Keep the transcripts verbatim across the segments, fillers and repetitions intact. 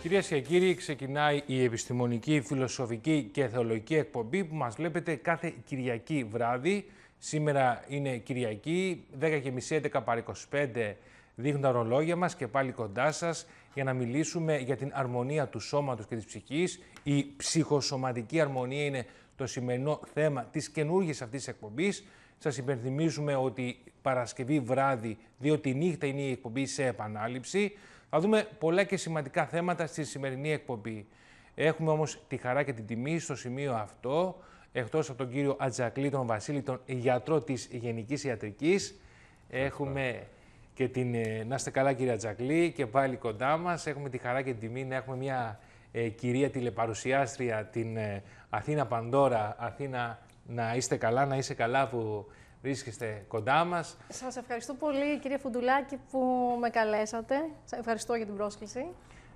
Κυρίες και κύριοι, ξεκινάει η επιστημονική, φιλοσοφική και θεολογική εκπομπή που μας βλέπετε κάθε Κυριακή βράδυ. Σήμερα είναι Κυριακή, δέκα και μισή, έντεκα παρά είκοσι πέντε δείχνουν τα ορολόγια μας και πάλι κοντά σας για να μιλήσουμε για την αρμονία του σώματος και της ψυχής. Η ψυχοσωματική αρμονία είναι το σημερινό θέμα της καινούργιας αυτής της εκπομπής. Σας υπενθυμίζουμε ότι Παρασκευή βράδυ, διότι νύχτα είναι η εκπομπή σε επανάληψη. Θα δούμε πολλά και σημαντικά θέματα στη σημερινή εκπομπή. Έχουμε όμως τη χαρά και την τιμή στο σημείο αυτό, εκτός από τον κύριο Ατζακλή, τον Βασίλη, τον γιατρό της Γενικής Ιατρικής. Έχουμε και την... Να είστε καλά, κύριε Ατζακλή, και πάλι κοντά μας. Έχουμε τη χαρά και την τιμή να έχουμε μια ε, κυρία τηλεπαρουσιάστρια, την ε, Αθήνα Παντόρα. Αθήνα, να είστε καλά, να είσαι καλά που βρίσκεστε κοντά μας. Σας ευχαριστώ πολύ, κύριε Φουντουλάκη, που με καλέσατε. Σας ευχαριστώ για την πρόσκληση.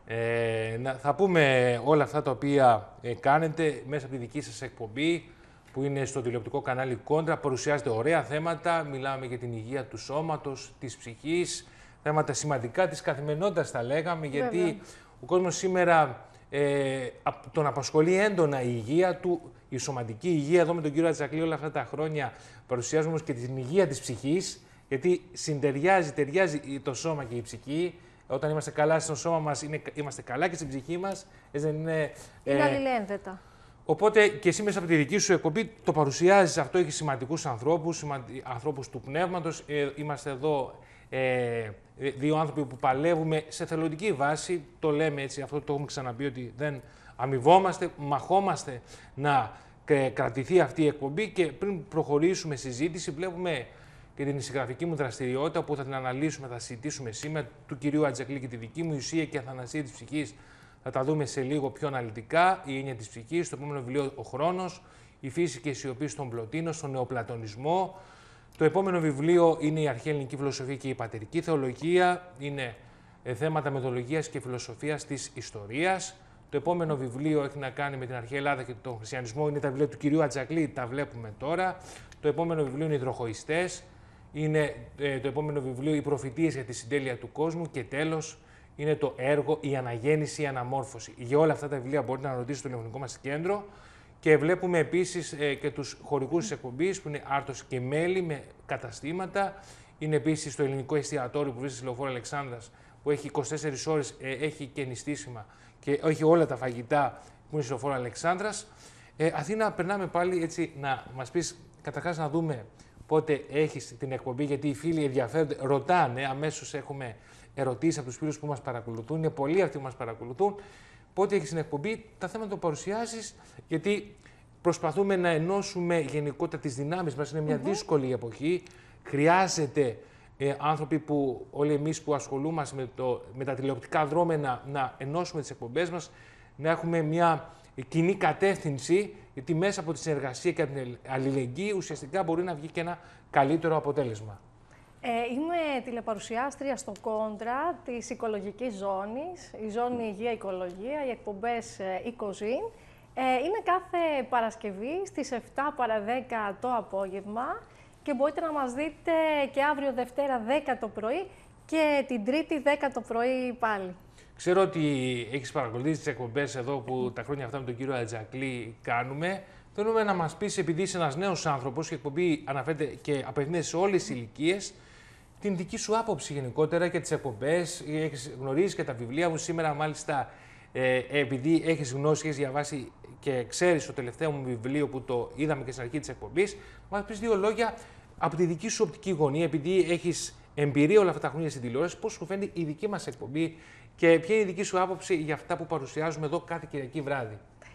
Ε, να, θα πούμε όλα αυτά τα οποία ε, κάνετε μέσα από τη δική σας εκπομπή, που είναι στο τηλεοπτικό κανάλι Κόντρα. Παρουσιάζετε ωραία θέματα, μιλάμε για την υγεία του σώματος, της ψυχής, θέματα σημαντικά της καθημερινότητας θα λέγαμε, γιατί Βέβαια. ο κόσμος σήμερα ε, τον απασχολεί έντονα η υγεία του, η σωματική υγεία. Εδώ με τον κύριο Ατζακλή όλα αυτά τα χρόνια παρουσιάζουμε όμως και την υγεία της ψυχής, γιατί συντεριάζει, ταιριάζει το σώμα και η ψυχή. Όταν είμαστε καλά στο σώμα μας, είναι, είμαστε καλά και στην ψυχή μας. Δεν είναι είναι ε, αλληλένδετα. Οπότε και εσύ μέσα από τη δική σου εκπομπή το παρουσιάζεις αυτό, έχει σημαντικούς ανθρώπους, σημαντι... ανθρώπους του πνεύματος. Ε, είμαστε εδώ ε, δύο άνθρωποι που παλεύουμε σε θελοντική βάση. Το λέμε έτσι, αυτό το έχουμε ξαναπεί, ότι δεν αμοιβόμαστε, μαχόμαστε να κρατηθεί αυτή η εκπομπή. Και πριν προχωρήσουμε συζήτηση, βλέπουμε και την συγγραφική μου δραστηριότητα που θα την αναλύσουμε, θα συζητήσουμε σήμερα, του κυρίου Ατζακλή και τη δική μου, η ουσία και αθανασία της ψυχής. Θα τα δούμε σε λίγο πιο αναλυτικά. Η έννοια της ψυχής, το επόμενο βιβλίο Ο Χρόνος, η φύση και η σιωπή στον Πλωτίνο, στον νεοπλατωνισμό. Το επόμενο βιβλίο είναι η αρχαία ελληνική φιλοσοφία και η πατερική θεολογία. Είναι ε, θέματα μεθοδολογίας και φιλοσοφίας της ιστορίας. Το επόμενο βιβλίο έχει να κάνει με την αρχαία Ελλάδα και τον χριστιανισμό. Είναι τα βιβλία του κυρίου Ατζακλή, τα βλέπουμε τώρα. Το επόμενο βιβλίο είναι οι Υδροχοϊστές. Είναι ε, το επόμενο βιβλίο οι προφητείες για τη συντέλεια του κόσμου. Και τέλος, είναι το έργο «Η Αναγέννηση, η Αναμόρφωση». Για όλα αυτά τα βιβλία μπορείτε να ρωτήσετε στο τηλεφωνικό μας κέντρο. Και βλέπουμε επίσης ε, και τους χωρικούς της εκπομπής, που είναι Άρτος και Μέλη με καταστήματα. Είναι επίσης το ελληνικό εστιατόριο που βρίσκεται στη Λεωφόρο Αλεξάνδρας, που έχει είκοσι τέσσερις ώρες, ε, έχει και νηστίσιμα και έχει όλα τα φαγητά που είναι στη Λεωφόρο Αλεξάνδρας. Ε, Αθήνα, περνάμε πάλι έτσι να μας πεις, καταρχάς να δούμε πότε έχεις την εκπομπή, γιατί οι φίλοι ενδιαφέρονται, ρωτάνε, αμέσως έχουμε ερωτήσεις από τους φίλους που μας παρακολουθούν, είναι πολλοί αυτοί που μας παρακολουθούν. Πότε έχεις την εκπομπή, τα θέματα το παρουσιάζεις, γιατί προσπαθούμε να ενώσουμε γενικότερα τις δυνάμεις μας. Είναι μια mm-hmm. δύσκολη εποχή. Χρειάζεται ε, άνθρωποι που, όλοι εμείς που ασχολούμαστε με, το, με τα τηλεοπτικά δρόμενα, να ενώσουμε τις εκπομπές μας, να έχουμε μια κοινή κατεύθυνση, γιατί μέσα από τη συνεργασία και την αλληλεγγύη ουσιαστικά μπορεί να βγει και ένα καλύτερο αποτέλεσμα. Ε, είμαι τηλεπαρουσιάστρια στο Κόντρα της οικολογικής ζώνης, η ζώνη Υγεία Οικολογία, οι εκπομπές Οικοζήν. Ε, είναι κάθε Παρασκευή στις επτά παρά δέκα το απόγευμα και μπορείτε να μας δείτε και αύριο Δευτέρα δέκα το πρωί και την Τρίτη δέκα το πρωί πάλι. Ξέρω ότι έχεις παρακολουθήσει τις εκπομπές εδώ που τα χρόνια αυτά με τον κύριο Ατζακλή κάνουμε. Θέλουμε να μας πεις, επειδή είσαι ένας νέος άνθρωπος και η εκπομπή αναφέρεται και απευθύνεται σε όλες τις ηλικίες, την δική σου άποψη γενικότερα και τις εκπομπές. Έχεις γνωρίσει και τα βιβλία μου. Σήμερα, μάλιστα, ε, επειδή έχεις γνώση, έχεις διαβάσει και ξέρεις το τελευταίο μου βιβλίο που το είδαμε και στην αρχή της εκπομπής, μας πεις δύο λόγια από τη δική σου οπτική γωνία, επειδή έχεις εμπειρία όλα αυτά τα χρόνια στην τηλεόραση, πώς σου φαίνεται η δική μας εκπομπή και ποια είναι η δική σου άποψη για αυτά που παρουσιάζουμε εδώ κάθε Κυριακή βράδυ.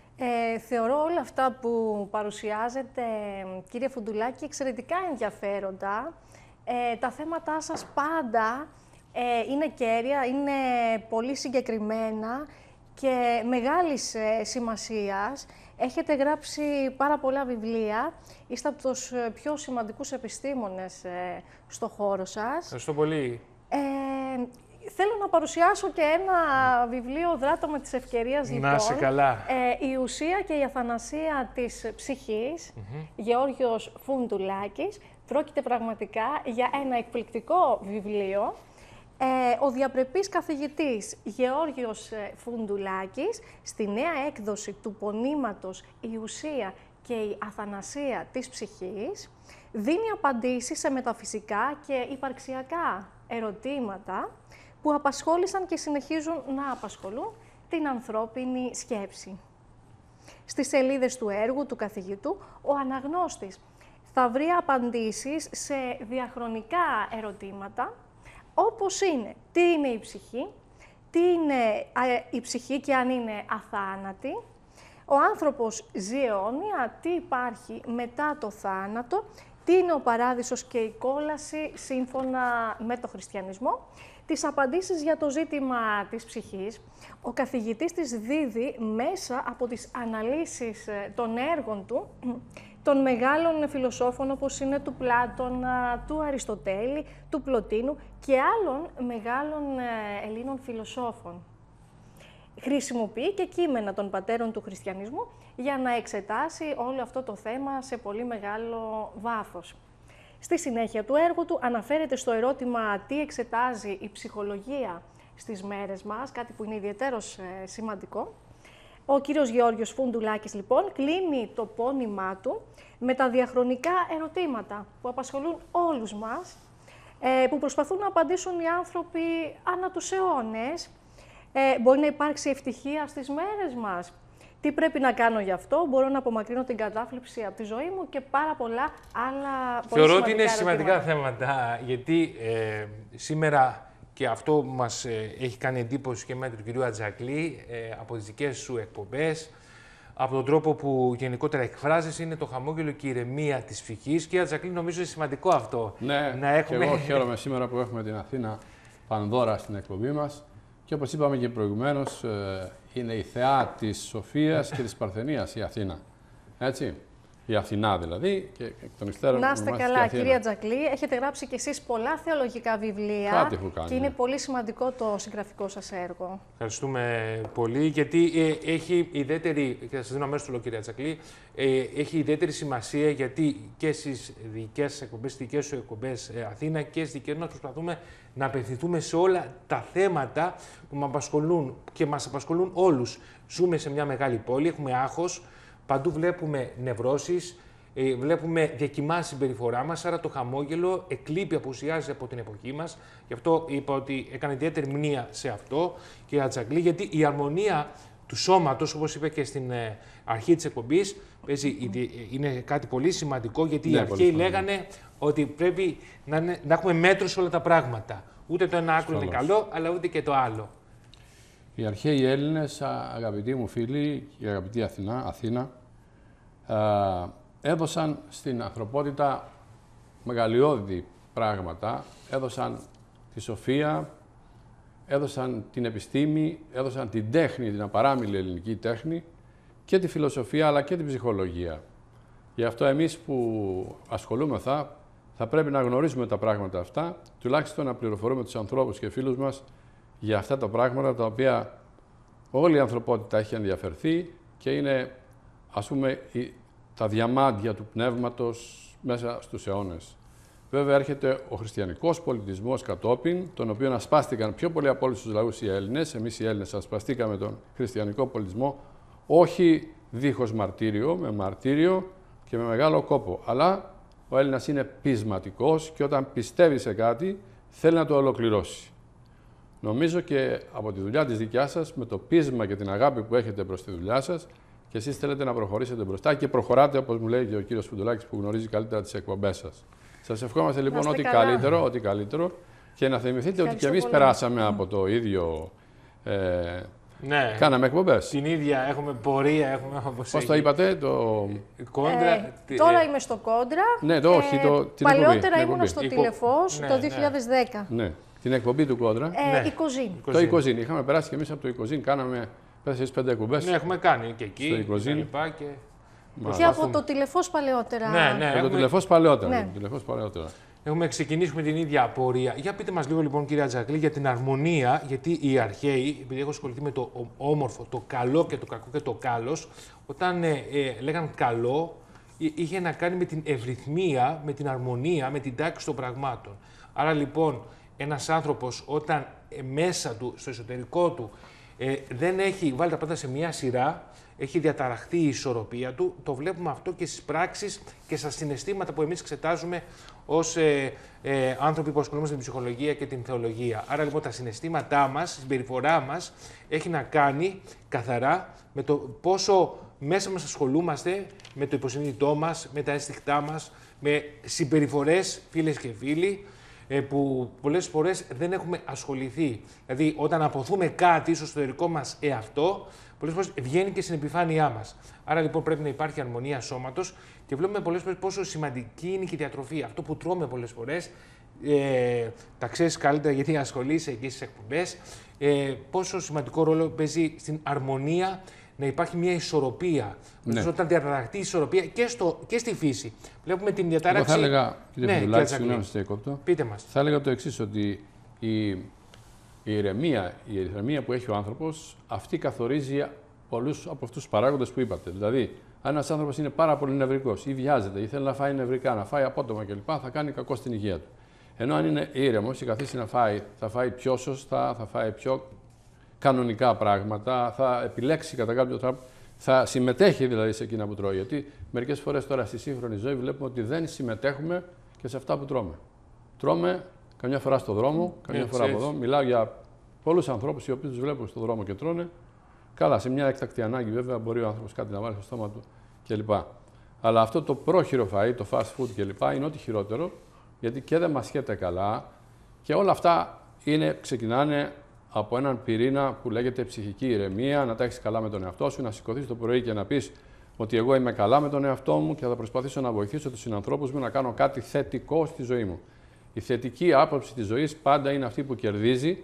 Ε, θεωρώ όλα αυτά που παρουσιάζετε, κύριε Φουντουλάκη, εξαιρετικά ενδιαφέροντα. Ε, τα θέματά σας πάντα ε, είναι κέρια, είναι πολύ συγκεκριμένα και μεγάλης ε, σημασίας. Έχετε γράψει πάρα πολλά βιβλία, είστε από τους πιο σημαντικούς επιστήμονες ε, στο χώρο σας. Ευχαριστώ πολύ. Ε, Θέλω να παρουσιάσω και ένα βιβλίο, δράτω με της ευκαιρίας, λοιπόν. Να σε καλά. Ε, η ουσία και η αθανασία της ψυχής, mm-hmm. Γεώργιος Φουντουλάκης. Πρόκειται πραγματικά για ένα εκπληκτικό βιβλίο. Ε, ο διαπρεπής καθηγητής Γεώργιος Φουντουλάκης, στη νέα έκδοση του πονήματος «Η ουσία και η αθανασία της ψυχής», δίνει απαντήσεις σε μεταφυσικά και υπαρξιακά ερωτήματα που απασχόλησαν και συνεχίζουν να απασχολούν την ανθρώπινη σκέψη. Στις σελίδες του έργου του καθηγητού, ο αναγνώστης θα βρει απαντήσεις σε διαχρονικά ερωτήματα, όπως είναι τι είναι η ψυχή, τι είναι η ψυχή και αν είναι αθάνατη, ο άνθρωπος ζει αιώνια, τι υπάρχει μετά το θάνατο, τι είναι ο παράδεισος και η κόλαση σύμφωνα με το χριστιανισμό. Τις απαντήσεις για το ζήτημα της ψυχής, ο καθηγητής της δίδει μέσα από τις αναλύσεις των έργων του, των μεγάλων φιλοσόφων όπως είναι του Πλάτωνα, του Αριστοτέλη, του Πλωτίνου και άλλων μεγάλων Ελλήνων φιλοσόφων. Χρησιμοποιεί και κείμενα των πατέρων του χριστιανισμού για να εξετάσει όλο αυτό το θέμα σε πολύ μεγάλο βάθος. Στη συνέχεια του έργου του αναφέρεται στο ερώτημα τι εξετάζει η ψυχολογία στις μέρες μας, κάτι που είναι ιδιαιτέρως ε, σημαντικό. Ο κύριος Γεώργιος Φουντουλάκης, λοιπόν, κλείνει το πόνημά του με τα διαχρονικά ερωτήματα που απασχολούν όλους μας, ε, που προσπαθούν να απαντήσουν οι άνθρωποι ανά τους αιώνες. Ε, μπορεί να υπάρξει ευτυχία στις μέρες μας. Τι πρέπει να κάνω γι' αυτό, μπορώ να απομακρύνω την κατάθλιψη από τη ζωή μου και πάρα πολλά άλλα πολύ Θεωρώ ότι είναι ερωτήματα. σημαντικά θέματα, γιατί ε, σήμερα και αυτό μας ε, έχει κάνει εντύπωση και με τον κύριο Ατζακλή ε, από τις δικές σου εκπομπές, από τον τρόπο που γενικότερα εκφράζεσαι, είναι το χαμόγελο και η ηρεμία της ψυχής. Κύριε Ατζακλή, νομίζω είναι σημαντικό αυτό. Ναι, να έχουμε... και εγώ χαίρομαι σήμερα που έχουμε την Αθήνα πανδώρα στην εκπομπή μας. Και όπως είπαμε και προηγουμένως, είναι η θεά της Σοφίας και της Παρθενίας η Αθήνα. Έτσι, η Αθηνά δηλαδή. Και εκ των υστέρων να είστε καλά, κυρία Ατζακλή. Έχετε γράψει κι εσείς πολλά θεολογικά βιβλία. Κάτι έχω κάνει. Και είναι πολύ σημαντικό το συγγραφικό σας έργο. Ευχαριστούμε πολύ, γιατί ε, έχει ιδιαίτερη, και θα σας δίνω αμέσως το λόγο, κυρία Ατζακλή, ε, έχει ιδιαίτερη σημασία, γιατί και στις δικές σας εκπομπές, στις δικές σου εκπομπές ε, Αθήνα και στις δικές μας προσπαθούμε να απευθυνθούμε σε όλα τα θέματα που μας απασχολούν και μας απασχολούν όλους. Ζούμε σε μια μεγάλη πόλη, έχουμε άγχος, παντού βλέπουμε νευρώσεις, ε, βλέπουμε διακοιμάσει συμπεριφορά μας, άρα το χαμόγελο εκλείπει, απουσιάζει από την εποχή μας. Γι' αυτό είπα ότι έκανε ιδιαίτερη μνήα σε αυτό, και Ατζακλή, γιατί η αρμονία του σώματος, όπως είπε και στην ε, αρχή της εκπομπής, παίζει, είναι κάτι πολύ σημαντικό, γιατί ναι, οι αρχαίοι λέγανε ότι πρέπει να, είναι, να έχουμε μέτρο σε όλα τα πράγματα. Ούτε το ένα άκρο είναι καλό, αλλά ούτε και το άλλο. Οι αρχαίοι Έλληνες, αγαπητοί μου φίλοι και αγαπητή Αθηνά, Αθήνα, α, έδωσαν στην ανθρωπότητα μεγαλειώδη πράγματα. Έδωσαν τη σοφία, έδωσαν την επιστήμη, έδωσαν την τέχνη, την απαράμιλη ελληνική τέχνη και τη φιλοσοφία, αλλά και την ψυχολογία. Γι' αυτό εμείς που ασχολούμεθα θα πρέπει να γνωρίζουμε τα πράγματα αυτά, τουλάχιστον να πληροφορούμε τους ανθρώπους και φίλους μας για αυτά τα πράγματα τα οποία όλη η ανθρωπότητα έχει ενδιαφερθεί και είναι, ας πούμε, τα διαμάντια του πνεύματος μέσα στους αιώνες. Βέβαια έρχεται ο χριστιανικός πολιτισμός κατόπιν, τον οποίο ασπάστηκαν πιο πολύ από όλους τους λαούς οι Έλληνες. Εμείς οι Έλληνες ασπαστήκαμε τον χριστιανικό πολιτισμό, όχι δίχως μαρτύριο, με μαρτύριο και με μεγάλο κόπο. Αλλά ο Έλληνας είναι πεισματικός και όταν πιστεύει σε κάτι θέλει να το ολοκληρώσει. Νομίζω και από τη δουλειά της δικιάς σας, με το πείσμα και την αγάπη που έχετε προς τη δουλειά σας, και εσείς θέλετε να προχωρήσετε μπροστά και προχωράτε, όπως μου λέει και ο κύριος Φουντουλάκης που γνωρίζει καλύτερα τις εκπομπές σας. Σας ευχόμαστε λοιπόν ό,τι καλύτερο, ό,τι καλύτερο, και να θυμηθείτε ότι και εμείς πολύ περάσαμε mm. από το ίδιο. Ε, ναι. Κάναμε εκπομπές. Την ίδια, έχουμε πορεία, έχουμε όπως Πώς το είπατε, το... Κόντρα. Ε, τι... Τώρα είμαι στο Κόντρα. Ναι, το όχι, το, την παλαιότερα εκπομπή, ήμουν στο εκπομπή. Τηλεφως ναι, το δύο χιλιάδες δέκα. Ναι, την εκπομπή του Κόντρα. Ε, ναι. η Κοζίν. Το Οικοζίν. Είχαμε περάσει και εμείς από το Οικοζίν, κάναμε τέσσερις πέντε εκπομπές. Ναι, έχουμε κάνει και εκεί. Στο Οικοζίν. Και, και... και από το Τηλεφως παλαιότερα. Ναι, ναι, από έχουμε... το Τηλεφως παλαιότερα. Ναι. Το Τηλεφως παλαιότερα. Έχουμε ξεκινήσει με την ίδια απορία. Για πείτε μας λίγο λοιπόν, κυρία Ατζακλή, για την αρμονία, γιατί οι αρχαίοι, επειδή έχω ασχοληθεί με το όμορφο, το καλό και το κακό και το κάλος, όταν ε, ε, λέγαν καλό, είχε να κάνει με την ευρυθμία, με την αρμονία, με την τάξη των πραγμάτων. Άρα λοιπόν, ένας άνθρωπος όταν ε, μέσα του, στο εσωτερικό του, ε, δεν έχει βάλει τα πάντα σε μια σειρά, έχει διαταραχθεί η ισορροπία του, το βλέπουμε αυτό και στις πράξεις και στα συναισθήματα που εμείς εξετάζουμε ως ε, ε, άνθρωποι που ασχολούμαστε με την ψυχολογία και την θεολογία. Άρα λοιπόν τα συναισθήματά μας, η συμπεριφορά μας έχει να κάνει καθαρά με το πόσο μέσα μας ασχολούμαστε με το υποσυνείδητό μας, με τα αίσθηκτά μας, με συμπεριφορές, φίλες και φίλοι, που πολλές φορές δεν έχουμε ασχοληθεί. Δηλαδή, όταν αποθούμε κάτι στο εσωτερικό μας εαυτό, πολλές φορές βγαίνει και στην επιφάνειά μας. Άρα λοιπόν πρέπει να υπάρχει αρμονία σώματος και βλέπουμε πολλές φορές πόσο σημαντική είναι και η διατροφή. Αυτό που τρώμε πολλές φορές, ε, τα ξέρεις καλύτερα γιατί ασχολείσαι εκεί στις εκπομπές, ε, πόσο σημαντικό ρόλο παίζει στην αρμονία να υπάρχει μια ισορροπία. Ναι. Όταν διαταραχτεί η ισορροπία και, στο, και στη φύση. Βλέπουμε την διατάραξη. Εγώ θα έλεγα, κύριε ναι, Φιδουλάκη, συγγνώμη σε διακόπτω. Πείτε μας. Θα έλεγα το εξής, ότι η, η, ηρεμία, η ηρεμία που έχει ο άνθρωπος, αυτή καθορίζει πολλούς από αυτούς τους παράγοντες που είπατε. Δηλαδή, αν ένας άνθρωπος είναι πάρα πολύ νευρικός ή βιάζεται ή θέλει να φάει νευρικά, να φάει απότομα κλπ., θα κάνει κακό στην υγεία του. Ενώ αν είναι ήρεμος ή καθίσει να φάει, θα φάει πιο σωστά, θα φάει πιο κανονικά πράγματα, θα επιλέξει κατά κάποιο τρόπο, θα συμμετέχει δηλαδή σε εκείνα που τρώει. Γιατί μερικές φορές τώρα στη σύγχρονη ζωή βλέπουμε ότι δεν συμμετέχουμε και σε αυτά που τρώμε. Τρώμε καμιά φορά στο δρόμο, καμιά έτσι, φορά έτσι. από εδώ. Μιλάω για πολλούς ανθρώπους οι οποίοι τους βλέπω στον δρόμο και τρώνε. Καλά, σε μια έκτακτη ανάγκη βέβαια μπορεί ο άνθρωπος κάτι να βάλει στο στόμα του κλπ. Αλλά αυτό το πρόχειρο φαΐ, το fast food κλπ. Είναι ό,τι χειρότερο, γιατί και δεν μας σχέται καλά και όλα αυτά είναι, ξεκινάνε από έναν πυρήνα που λέγεται ψυχική ηρεμία, να τα έχεις καλά με τον εαυτό σου, να σηκωθείς το πρωί και να πεις ότι εγώ είμαι καλά με τον εαυτό μου και θα προσπαθήσω να βοηθήσω τους συνανθρώπους μου να κάνω κάτι θετικό στη ζωή μου. Η θετική άποψη της ζωής πάντα είναι αυτή που κερδίζει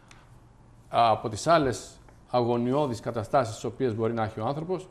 από τις άλλες αγωνιώδεις καταστάσεις τις οποίες μπορεί να έχει ο άνθρωπος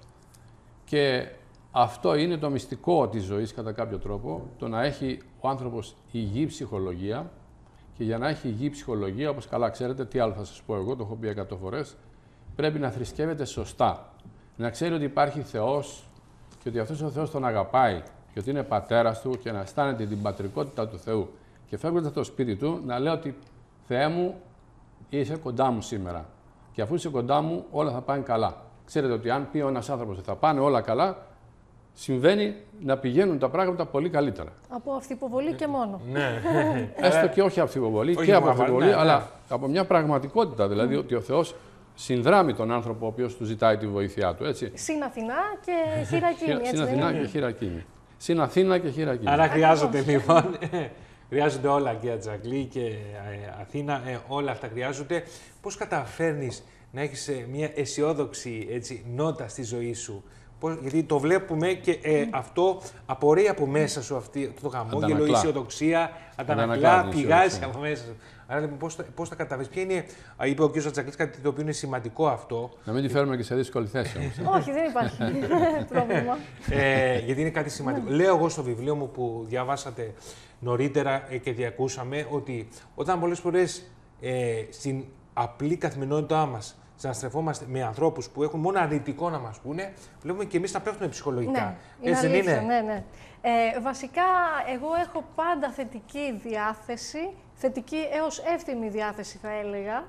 και αυτό είναι το μυστικό της ζωής κατά κάποιο τρόπο, το να έχει ο άνθρωπος υγιή ψυχολογία. Και για να έχει υγιή ψυχολογία, όπως καλά ξέρετε, τι άλλο θα σας πω εγώ, το έχω πει εκατό φορές, πρέπει να θρησκεύεται σωστά. Να ξέρει ότι υπάρχει Θεός και ότι αυτός ο Θεός τον αγαπάει και ότι είναι πατέρας του και να αισθάνεται την πατρικότητα του Θεού. Και φεύγοντας από το σπίτι του, να λέει ότι Θεέ μου, είσαι κοντά μου σήμερα. Και αφού είσαι κοντά μου, όλα θα πάνε καλά. Ξέρετε ότι αν πει ένας άνθρωπος ότι θα πάνε όλα καλά, συμβαίνει να πηγαίνουν τα πράγματα πολύ καλύτερα. Από αυθυποβολή και μόνο. Ναι. Έστω και όχι αυθυποβολή, και από αυθυποβολή, ναι, αλλά ναι. από μια πραγματικότητα. Δηλαδή mm. ότι ο Θεός συνδράμει τον άνθρωπο ο οποίος του ζητάει τη βοήθειά του. Έτσι. Συν Αθηνά και Χειρακίνη. Συν Αθηνά και Χειρακίνη. Συν Αθήνα και Χειρακίνη. Άρα χρειάζονται λοιπόν. Χρειάζονται όλα και Ατζακλή και Αθήνα. Ε, όλα αυτά χρειάζονται. Πώς καταφέρνεις να έχεις μια αισιόδοξη έτσι, νότα στη ζωή σου? Γιατί το βλέπουμε και ε, mm. αυτό απορρέει από μέσα σου αυτή, το χαμόγελο, η αισιοδοξία, αντανακλά, πηγάζει από μέσα σου. Άρα λοιπόν πώς, πώς θα καταφέρεις, ποια είναι, είπε ο κ. Ατζακλής κάτι το οποίο είναι σημαντικό αυτό. Να μην τη φέρουμε και σε δύσκολη θέση όμως. Όχι, δεν υπάρχει πρόβλημα. Ε, γιατί είναι κάτι σημαντικό. Λέω εγώ στο βιβλίο μου που διαβάσατε νωρίτερα ε, και διακούσαμε ότι όταν πολλές φορές ε, στην απλή καθημερινότητά μας συναστρεφόμαστε με ανθρώπους που έχουν μόνο αρνητικό να μας πούνε, βλέπουμε και εμείς να πέφτουμε ψυχολογικά. Ναι, έτσι είναι δεν είναι? Ναι, ναι. Ε, βασικά, εγώ έχω πάντα θετική διάθεση, θετική έως εύθυμη διάθεση θα έλεγα,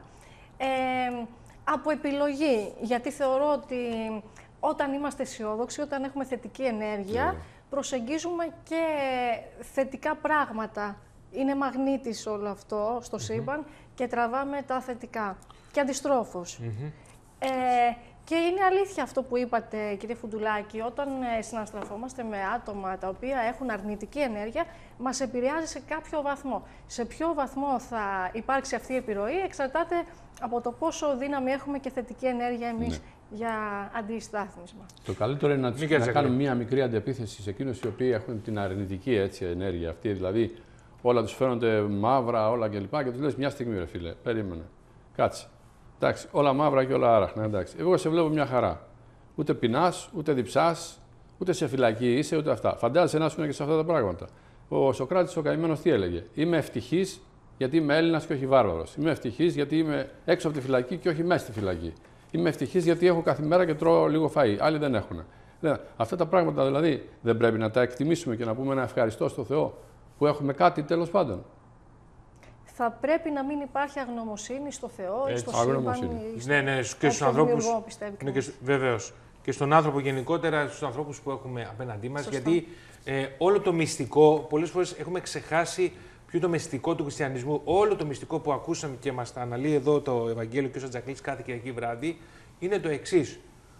ε, από επιλογή. Γιατί θεωρώ ότι όταν είμαστε αισιόδοξοι, όταν έχουμε θετική ενέργεια, yeah. προσεγγίζουμε και θετικά πράγματα. Είναι μαγνήτης όλο αυτό στο mm-hmm. σύμπαν και τραβάμε τα θετικά. Και αντιστρόφως. Mm-hmm. ε, και είναι αλήθεια αυτό που είπατε, κύριε Φουντουλάκη, όταν ε, συναστραφόμαστε με άτομα τα οποία έχουν αρνητική ενέργεια, μας επηρεάζει σε κάποιο βαθμό. Σε ποιο βαθμό θα υπάρξει αυτή η επιρροή εξαρτάται από το πόσο δύναμη έχουμε και θετική ενέργεια εμείς ναι. για αντιστάθμισμα. Το καλύτερο είναι να, να κάνουμε μία μικρή αντεπίθεση σε εκείνους οι οποίοι έχουν την αρνητική έτσι, ενέργεια αυτή, δηλαδή όλα τους φαίνονται μαύρα, όλα κλπ. Και, και τους λες μια στιγμή, ρε φίλε, περίμενε. Κάτσε. Εντάξει, όλα μαύρα και όλα άραχνα. Εντάξει. Εγώ σε βλέπω μια χαρά. Ούτε πεινάς, ούτε διψάς, ούτε σε φυλακή είσαι, ούτε αυτά. Φαντάζεσαι να σου και σε αυτά τα πράγματα. Ο Σωκράτης ο καημένος τι έλεγε? Είμαι ευτυχής γιατί είμαι Έλληνας και όχι βάρβαρος. Είμαι ευτυχής γιατί είμαι έξω από τη φυλακή και όχι μέσα στη φυλακή. Είμαι ευτυχής γιατί έχω κάθε μέρα και τρώω λίγο φαΐ. Άλλοι δεν έχουν. Αυτά τα πράγματα δηλαδή δεν πρέπει να τα εκτιμήσουμε και να πούμε ένα ευχαριστώ στο Θεό που έχουμε κάτι τέλος πάντων? θα πρέπει να μην υπάρχει αγνωμοσύνη στο Θεό, Έτσι. στο σύμπαν. Ναι, ναι, και στους ανθρώπους. Ναι, και, βεβαίως. Και στον άνθρωπο γενικότερα, στους ανθρώπους που έχουμε απέναντί μας. Σωστά. Γιατί ε, όλο το μυστικό, πολλές φορές έχουμε ξεχάσει ποιο είναι το μυστικό του χριστιανισμού. Όλο το μυστικό που ακούσαμε και μας τα αναλύει εδώ το Ευαγγέλιο και ο Τζακλής κάθε Κυριακή βράδυ είναι το εξής.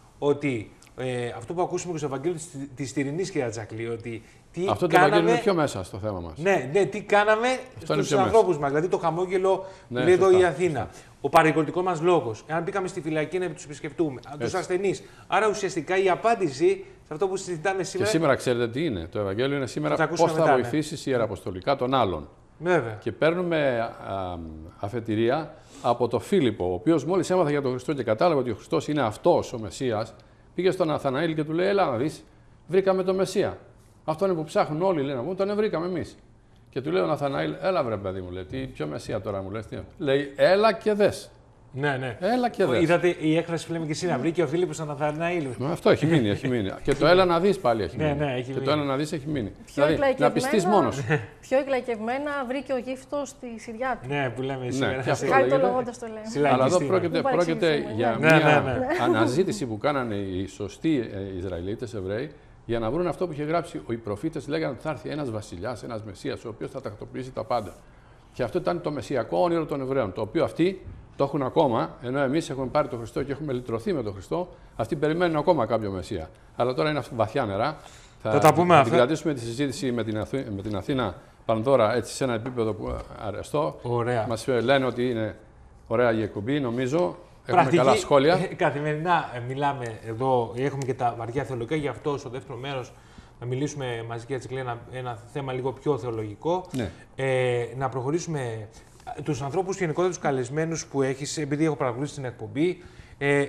Ότι ε, αυτό που ακούσαμε και στο Ευαγγέλιο της Τυρινής, κυρία Τζακλή, ότι τι αυτό το κάναμε... Ευαγγέλιο είναι πιο μέσα στο θέμα μας. Ναι, ναι, τι κάναμε στους ανθρώπους μας. Δηλαδή το χαμόγελο ναι, που λέει εδώ η σωστά, Αθήνα. σωστά. Ο παρηγορητικός μας λόγος. Εάν μπήκαμε στη φυλακή να τους επισκεφτούμε. Τους ασθενείς. Άρα ουσιαστικά η απάντηση σε αυτό που συζητάμε σήμερα. Και σήμερα ξέρετε τι είναι. Το Ευαγγέλιο είναι σήμερα θα πώς θα μετά, βοηθήσεις ναι. ιεραποστολικά τον άλλον. Βέβαια. Και παίρνουμε α, αφετηρία από τον Φίλιππο, ο οποίος μόλις έμαθε για τον Χριστό και κατάλαβε ότι ο Χριστός είναι αυτός ο Μεσσίας, πήγε στον Ναθαναήλ και του λέει: έλα να δεις, βρήκαμε τον Μεσσία. Αυτό είναι που ψάχνουν όλοι, λένε, μου τον βρήκαμε εμείς. Και του λέει ο Ναθαναήλ: έλα βρε παιδί μου, λέει, τι, ποιο Μεσσία τώρα μου λες. Τι. Λέει: έλα και δες. Ναι, ναι. Έλα και δες. Είδατε η έκφραση που λέμε και εσύ να βρήκε ο Φίλιππος στον Ναθαναήλ. Αυτό έχει μείνει, έχει μείνει. Και το έλα να δεις πάλι έχει μείνει. Ναι, ναι, έχει και μείνει. το έλα να δεις έχει μείνει. Πιο δηλαδή, να πιστείς μόνος. Πιο εκλαϊκευμένα βρήκε ο γύφτος στη Συριά του. Ναι, που λέμε σήμερα. Ναι, Χάρη το λόγοντας το λέμε. Αλλά εδώ πρόκειται, πρόκειται για ναι, μια ναι, ναι. αναζήτηση που κάνανε οι σωστοί Ισραηλίτες Εβραίοι για να βρουν αυτό που είχε γράψει οι προφήτες. Λέγανε ότι θα έρθει ένας βασιλιάς, ένας Μεσσίας, ο οποίος θα τακτοποιήσει τα πάντα. Και αυτό ήταν το μεσσιακό όνειρο των Εβραίων, το οποίο αυτοί το έχουν ακόμα, ενώ εμείς έχουμε πάρει τον Χριστό και έχουμε λυτρωθεί με τον Χριστό, αυτοί περιμένουν ακόμα κάποιο Μεσσία. Αλλά τώρα είναι βαθιά νερά. Θα, θα τα πούμε θα αυτά. την κρατήσουμε τη συζήτηση με την, Αθή, με την Αθήνα Πανδώρα έτσι σε ένα επίπεδο που αρεστώ. Ωραία. Μας λένε ότι είναι ωραία η εκπομπή, νομίζω. Έχουμε καλά σχόλια. Καθημερινά μιλάμε εδώ, έχουμε και τα βαριά θεολογικά, γι' αυτό στο δεύτερο μέρος να μιλήσουμε μαζί και έτσι ένα, ένα θέμα λίγο πιο θεολογικό. Ναι. Ε, να προχωρήσουμε τους ανθρώπους και γενικότερα τους καλεσμένους που έχεις, επειδή έχω παρακολουθήσει την εκπομπή. Ε,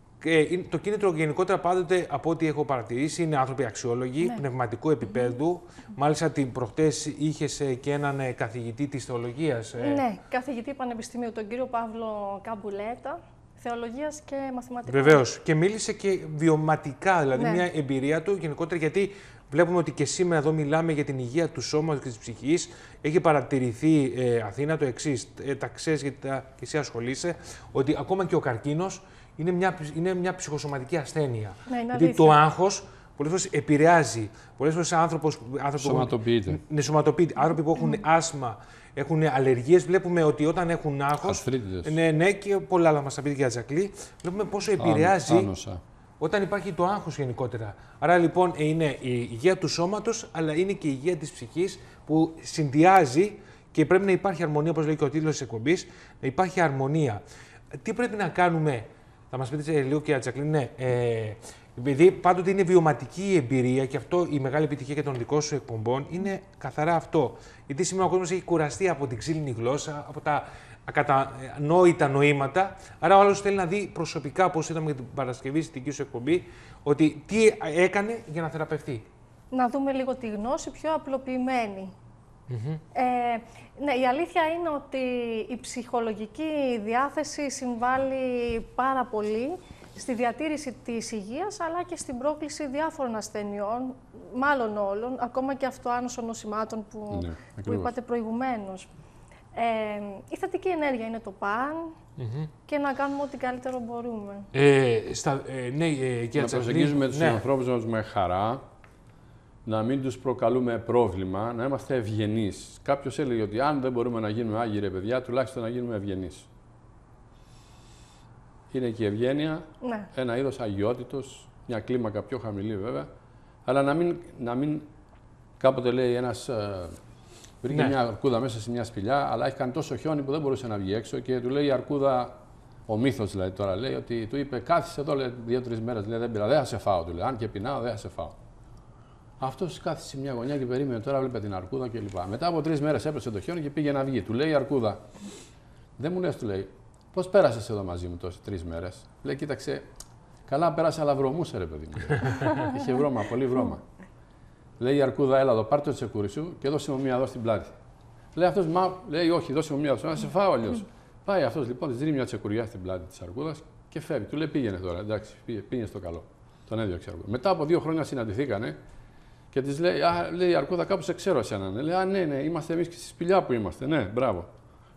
ε, το κίνητρο γενικότερα πάντοτε από ό,τι έχω παρατηρήσει είναι άνθρωποι αξιόλογοι, ναι. πνευματικού επίπεδου. Mm-hmm. Μάλιστα την προχτές είχες και έναν καθηγητή της θεολογίας. Ε. Ναι, καθηγητή πανεπιστημίου, τον κύριο Παύλο Καμπουλέτα. Θεολογίας και μαθηματικών. Βεβαίως. Και μίλησε και βιωματικά, δηλαδή ναι. μια εμπειρία του γενικότερα, γιατί βλέπουμε ότι και σήμερα εδώ μιλάμε για την υγεία του σώματος και της ψυχής. Έχει παρατηρηθεί, ε, Αθήνα, το εξής, ε, τα ξέρεις γιατί τα, και εσύ ασχολείσαι, ότι ακόμα και ο καρκίνος είναι μια, είναι μια ψυχοσωματική ασθένεια. Ναι, είναι γιατί το άγχος πολλές φορές επηρεάζει. Πολλές φορές άνθρωπος, άνθρωποι σωματοποιείται. Που, ναι, σωματοποιείται. Άνθρωποι που έχουν άσθμα, έχουν αλλεργίες, βλέπουμε ότι όταν έχουν άγχος. Ναι, ναι, και πολλά άλλα μας τα πει για Τζακλή. Βλέπουμε πόσο επηρεάζει Άνοσα. όταν υπάρχει το άγχος γενικότερα. Άρα λοιπόν είναι η υγεία του σώματος, αλλά είναι και η υγεία της ψυχής που συνδυάζει και πρέπει να υπάρχει αρμονία, όπως λέει και ο τίτλος της εκπομπής, να υπάρχει αρμονία. Τι πρέπει να κάνουμε, θα μας πείτε λίγο και Τζακλή, ναι, ε, επειδή πάντοτε είναι βιωματική η εμπειρία και αυτό η μεγάλη επιτυχία και των δικών σου εκπομπών είναι καθαρά αυτό. Γιατί σήμερα ο κόσμος έχει κουραστεί από την ξύλινη γλώσσα, από τα ακατανόητα νοήματα. Άρα ο άλλος θέλει να δει προσωπικά, όπως είδαμε για την Παρασκευή στη δική σου εκπομπή, ότι τι έκανε για να θεραπευτεί. Να δούμε λίγο τη γνώση πιο απλοποιημένη. Mm-hmm. Ε, ναι, η αλήθεια είναι ότι η ψυχολογική διάθεση συμβάλλει πάρα πολύ στη διατήρηση της υγείας, αλλά και στην πρόκληση διάφορων ασθενειών, μάλλον όλων, ακόμα και αυτοάνωσων νοσημάτων που, ναι, που είπατε προηγουμένως. Ε, η θετική ενέργεια είναι το παν mm-hmm. και να κάνουμε ό,τι καλύτερο μπορούμε. Ε, στα, ε, ναι, ε, και να προσεγγίζουμε τους ναι. ανθρώπους μας με χαρά, να μην τους προκαλούμε πρόβλημα, να είμαστε ευγενείς. Κάποιος έλεγε ότι αν δεν μπορούμε να γίνουμε άγιοι ρε παιδιά, τουλάχιστον να γίνουμε ευγενείς. Είναι και η ευγένεια, ναι. ένα είδος αγιότητος, μια κλίμακα πιο χαμηλή βέβαια, αλλά να μην, να μην κάποτε λέει ένας, ε, βρήκε ναι. μια αρκούδα μέσα σε μια σπηλιά, αλλά έχει κάνει τόσο χιόνι που δεν μπορούσε να βγει έξω και του λέει η αρκούδα, ο μύθος δηλαδή τώρα λέει, ότι του είπε κάθισε εδώ δύο-τρεις μέρες, λέει δεν πειρά, δεν θα σε φάω, του λέει, αν και πεινάω δεν θα σε φάω. Αυτός κάθισε σε μια γωνιά και περίμενε, τώρα βλέπε την αρκούδα κλπ. Μετά από τρεις μέρες έπεσε το χιόνι και πήγε να βγει. Του λέει η αρκούδα, δεν μου λες, του λέει, πώς πέρασες εδώ μαζί μου τόσες τρεις μέρες. Λέει, κοίταξε, καλά πέρασε, αλλά βρωμούσε ρε παιδί μου. Είχε βρώμα, πολύ βρώμα. Λέει η αρκούδα, έλα εδώ, πάρ' το τσεκούρι σου και δώσε μου μία εδώ στην πλάτη. Λέει αυτός, μα, λέει, όχι, δώσε μου μία εδώ, να σε φάω αλλιώς. Πάει αυτός λοιπόν, της δίνει μια τσεκουριά στην πλάτη της αρκούδας και φεύγει. Του λέει, πήγαινε τώρα, εντάξει, πήγαινε στο καλό. Τον έδιωξε αρκούδα. Μετά από δύο χρόνια συναντηθήκανε και της λέει, α, λέει η αρκούδα, κάπου σε ξέρω εσένα. Ναι. Λέει, α, ναι, ναι, είμαστε εμείς και στη σπηλιά που είμαστε. Ναι, μπράβο.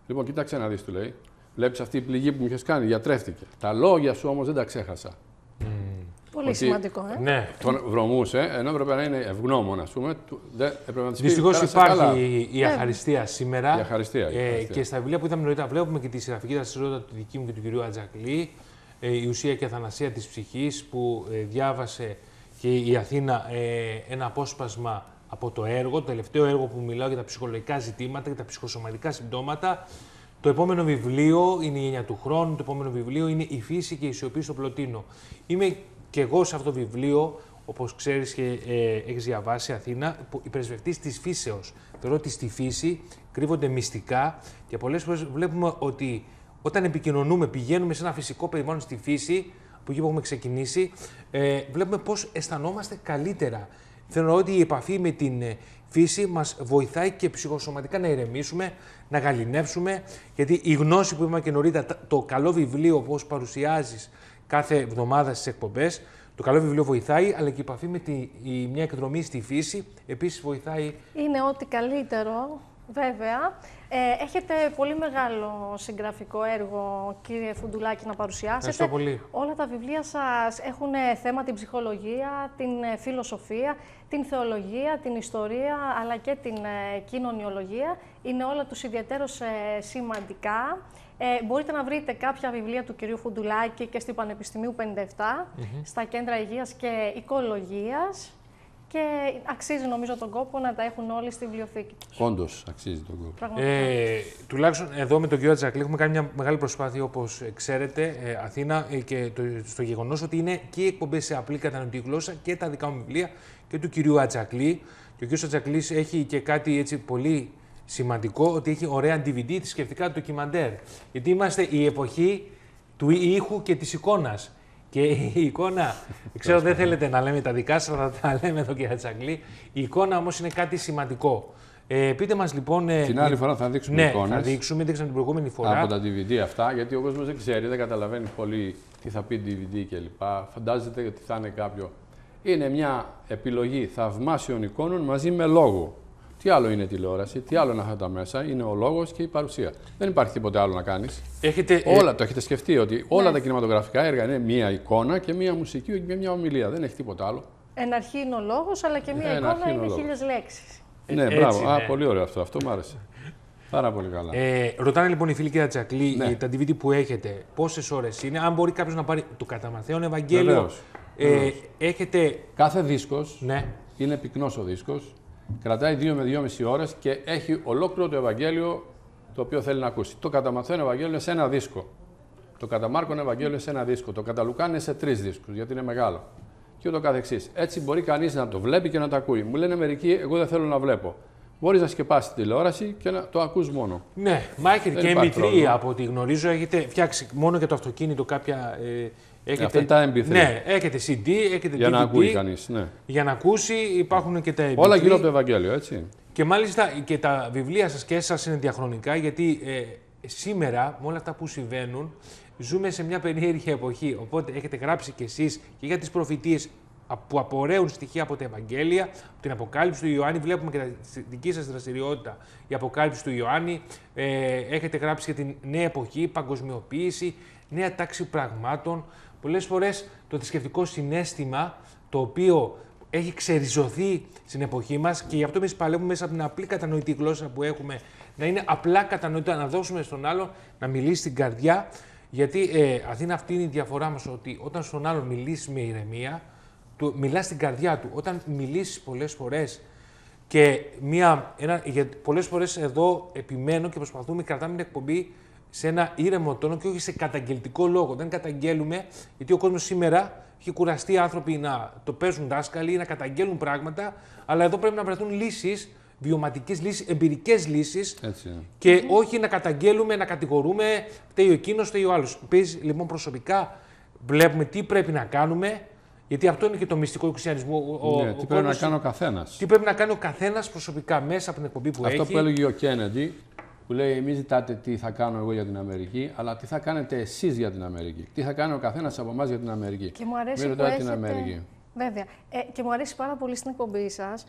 Λοιπόν, κοίταξε να δεις, του λέει. Βλέπεις αυτή η πληγή που μου είχες κάνει, γιατρεύτηκε. Τα λόγια σου όμως δεν τα ξέχασα. Mm. Πολύ ότι σημαντικό, ε. Ναι. Τον βρωμούσε, ενώ έπρεπε να είναι ευγνώμων, ας πούμε. Δυστυχώς υπάρχει η αχαριστία σήμερα. Η αχαριστία, η αχαριστία. Ε, και στα βιβλία που είδαμε νωρίτερα βλέπουμε και τη συγγραφική δραστηριότητα του δική μου και του κυρίου Ατζακλή. Ε, η ουσία και αθανασία της ψυχής που ε, διάβασε και η Αθήνα ε, ένα απόσπασμα από το έργο, το τελευταίο έργο που μιλάω για τα ψυχολογικά ζητήματα και τα ψυχοσωματικά συμπτώματα. Το επόμενο βιβλίο είναι η Έννοια του χρόνου, το επόμενο βιβλίο είναι η Φύση και η Σιωπή στο Πλωτίνο. Είμαι και εγώ σε αυτό το βιβλίο, όπως ξέρεις και ε, έχεις διαβάσει, Αθήνα, η πρεσβευτής της φύσεως. Θεωρώ ότι στη φύση κρύβονται μυστικά και πολλές φορές βλέπουμε ότι όταν επικοινωνούμε, πηγαίνουμε σε ένα φυσικό περιβάλλον στη φύση, που εκεί που έχουμε ξεκινήσει, ε, βλέπουμε πώς αισθανόμαστε καλύτερα. Θεωρώ ότι η επαφή με την φύση μας βοηθάει και ψυχοσωματικά να ηρεμήσουμε, να γαληνεύσουμε, γιατί η γνώση που είπαμε και νωρίτερα, το καλό βιβλίο όπως παρουσιάζεις κάθε εβδομάδα στις εκπομπές, το καλό βιβλίο βοηθάει, αλλά και η επαφή με τη, η, μια εκδρομή στη φύση επίσης βοηθάει. Είναι ό,τι καλύτερο, βέβαια. Ε, έχετε πολύ μεγάλο συγγραφικό έργο, κύριε Φουντουλάκη, να παρουσιάσετε. Ευχαριστώ πολύ. Όλα τα βιβλία σας έχουν θέμα την ψυχολογία, την φιλοσοφία, την θεολογία, την ιστορία, αλλά και την ε, κοινωνιολογία. Είναι όλα τους ιδιαίτερως ε, σημαντικά. Ε, μπορείτε να βρείτε κάποια βιβλία του κυρίου Φουντουλάκη και στην Πανεπιστημίου πενήντα επτά, mm-hmm. στα κέντρα υγείας και οικολογίας. Και αξίζει νομίζω τον κόπο να τα έχουν όλοι στη βιβλιοθήκη τους. Όντως αξίζει τον κόπο. Ε, τουλάχιστον εδώ με τον κύριο Ατζακλή έχουμε κάνει μια μεγάλη προσπάθεια, όπως ξέρετε, ε, Αθήνα, ε, και το, στο γεγονός ότι είναι και οι εκπομπές σε απλή κατανοητή γλώσσα και τα δικά μου βιβλία και του κυρίου Ατζακλή. Και ο κύριος Ατζακλής έχει και κάτι έτσι πολύ σημαντικό, ότι έχει ωραία ντι βι ντι, θρησκευτικά ντοκιμαντέρ. Γιατί είμαστε η εποχή του ήχου και της εικόνας. Και η εικόνα, ξέρω δεν θέλετε να λέμε τα δικά σας, θα τα λέμε εδώ και Ατζακλή. Η εικόνα όμως είναι κάτι σημαντικό. Ε, πείτε μας λοιπόν... Την άλλη φορά θα δείξουμε ναι, εικόνες. θα δείξουμε, δείξαμε την προηγούμενη φορά. Από τα ντι βι ντι αυτά, γιατί ο κόσμος δεν ξέρει, δεν καταλαβαίνει πολύ τι θα πει ντι βι ντι κλπ. Φαντάζεται ότι θα είναι κάποιο. Είναι μια επιλογή θαυμάσιων εικόνων μαζί με λόγο. Τι άλλο είναι τηλεόραση, τι άλλο είναι αυτά τα μέσα, είναι ο λόγος και η παρουσία. Δεν υπάρχει τίποτε άλλο να κάνεις. Έχετε, όλα ε... το έχετε σκεφτεί ότι όλα ναι. τα κινηματογραφικά έργα είναι μία εικόνα και μία μουσική και μία ομιλία. Δεν έχει τίποτα άλλο. Εν αρχή είναι ο λόγος, αλλά και μία ε, εικόνα είναι χίλιες λέξεις. Ναι, Έτσι, μπράβο. ναι. Α, πολύ ωραίο αυτό. Αυτό μου άρεσε. Πάρα πολύ καλά. Ε, ρωτάνε λοιπόν οι φίλοι και Ατζακλή, ναι. τα ντι βι ντι που έχετε, πόσες ώρες είναι, αν μπορεί κάποιος να πάρει το κατά Ματθαίον Ευαγγέλιο. Βεβαίως. Ε, Βεβαίως. Έχετε... Κάθε δίσκος ναι. είναι πυκνός ο δίσκος. Κρατάει δύο με δυόμιση ώρες και έχει ολόκληρο το Ευαγγέλιο το οποίο θέλει να ακούσει. Το κατά Ματθαίον Ευαγγέλιο είναι σε ένα δίσκο. Το κατά Μάρκον Ευαγγέλιο είναι σε ένα δίσκο. Το κατά Λουκά είναι σε τρεις δίσκους, γιατί είναι μεγάλο. Και ούτω καθεξής. Έτσι μπορεί κανείς να το βλέπει και να το ακούει. Μου λένε μερικοί, εγώ δεν θέλω να βλέπω. Μπορείς να σκεπάσεις τη τηλεόραση και να το ακούς μόνο. Ναι, μα έχετε και εμ πι θρι από ό,τι γνωρίζω. Έχετε φτιάξει μόνο για το αυτοκίνητο κάποια. Ε, έχετε... Αυτά είναι τα εμ πι θρι. Ναι, έχετε σι ντι, έχετε για ντι βι ντι. Να ακούει κανείς. Ναι. Για να ακούσει, υπάρχουν και τα εμ πι θρι. Όλα γύρω από το Ευαγγέλιο, έτσι. Και μάλιστα και τα βιβλία σας και σας είναι διαχρονικά, γιατί ε, σήμερα με όλα αυτά που συμβαίνουν ζούμε σε μια περίεργη εποχή. Οπότε έχετε γράψει κι εσείς και για τις προφητείες που απορρέουν στοιχεία από τα Ευαγγέλια, από την Αποκάλυψη του Ιωάννη. Βλέπουμε και τη δική σας δραστηριότητα, η Αποκάλυψη του Ιωάννη. Ε, έχετε γράψει για την νέα εποχή, παγκοσμιοποίηση, νέα τάξη πραγμάτων. Πολλές φορές το θρησκευτικό συναίσθημα, το οποίο έχει ξεριζωθεί στην εποχή μας και γι' αυτό εμείς παλεύουμε μέσα από την απλή κατανοητή γλώσσα που έχουμε, να είναι απλά κατανοητά, να δώσουμε στον άλλο να μιλήσει στην καρδιά. Γιατί ε, Αθήνα, αυτή είναι η διαφορά μας, ότι όταν στον άλλο μιλήσει με ηρεμία, του, μιλάς στην καρδιά του. Όταν μιλήσεις πολλές φορές και μία, ένα, για, πολλές φορές εδώ επιμένω και προσπαθούμε, κρατάμε την εκπομπή σε ένα ήρεμο τόνο και όχι σε καταγγελτικό λόγο. Δεν καταγγέλουμε, γιατί ο κόσμος σήμερα έχει κουραστεί άνθρωποι να το παίζουν δάσκαλοι ή να καταγγέλνουν πράγματα, αλλά εδώ πρέπει να βρεθούν λύσεις, βιωματικές λύσεις, εμπειρικές λύσεις. Έτσι. Και mm-hmm. όχι να καταγγέλουμε, να κατηγορούμε, φταίει ο εκείνος, φταίει ο άλλος. Επίσης, λοιπόν, προσωπικά βλέπουμε τι πρέπει να κάνουμε. Γιατί αυτό είναι και το μυστικό του χριστιανισμού. Ο, ναι, ο, τι ο πρέπει κόσμος, να κάνει ο καθένας. Τι πρέπει να κάνει ο καθένας προσωπικά μέσα από την εκπομπή που αυτό έχει. Αυτό που έλεγε ο Κέννεντι, που λέει: μην ζητάτε τι θα κάνω εγώ για την Αμερική, αλλά τι θα κάνετε εσείς για την Αμερική. Τι θα κάνει ο καθένας από εμάς για την Αμερική. Και μου αρέσει μην που ρωτάτε έχετε... την Αμερική. Βέβαια. Ε, και μου αρέσει πάρα πολύ στην εκπομπή σας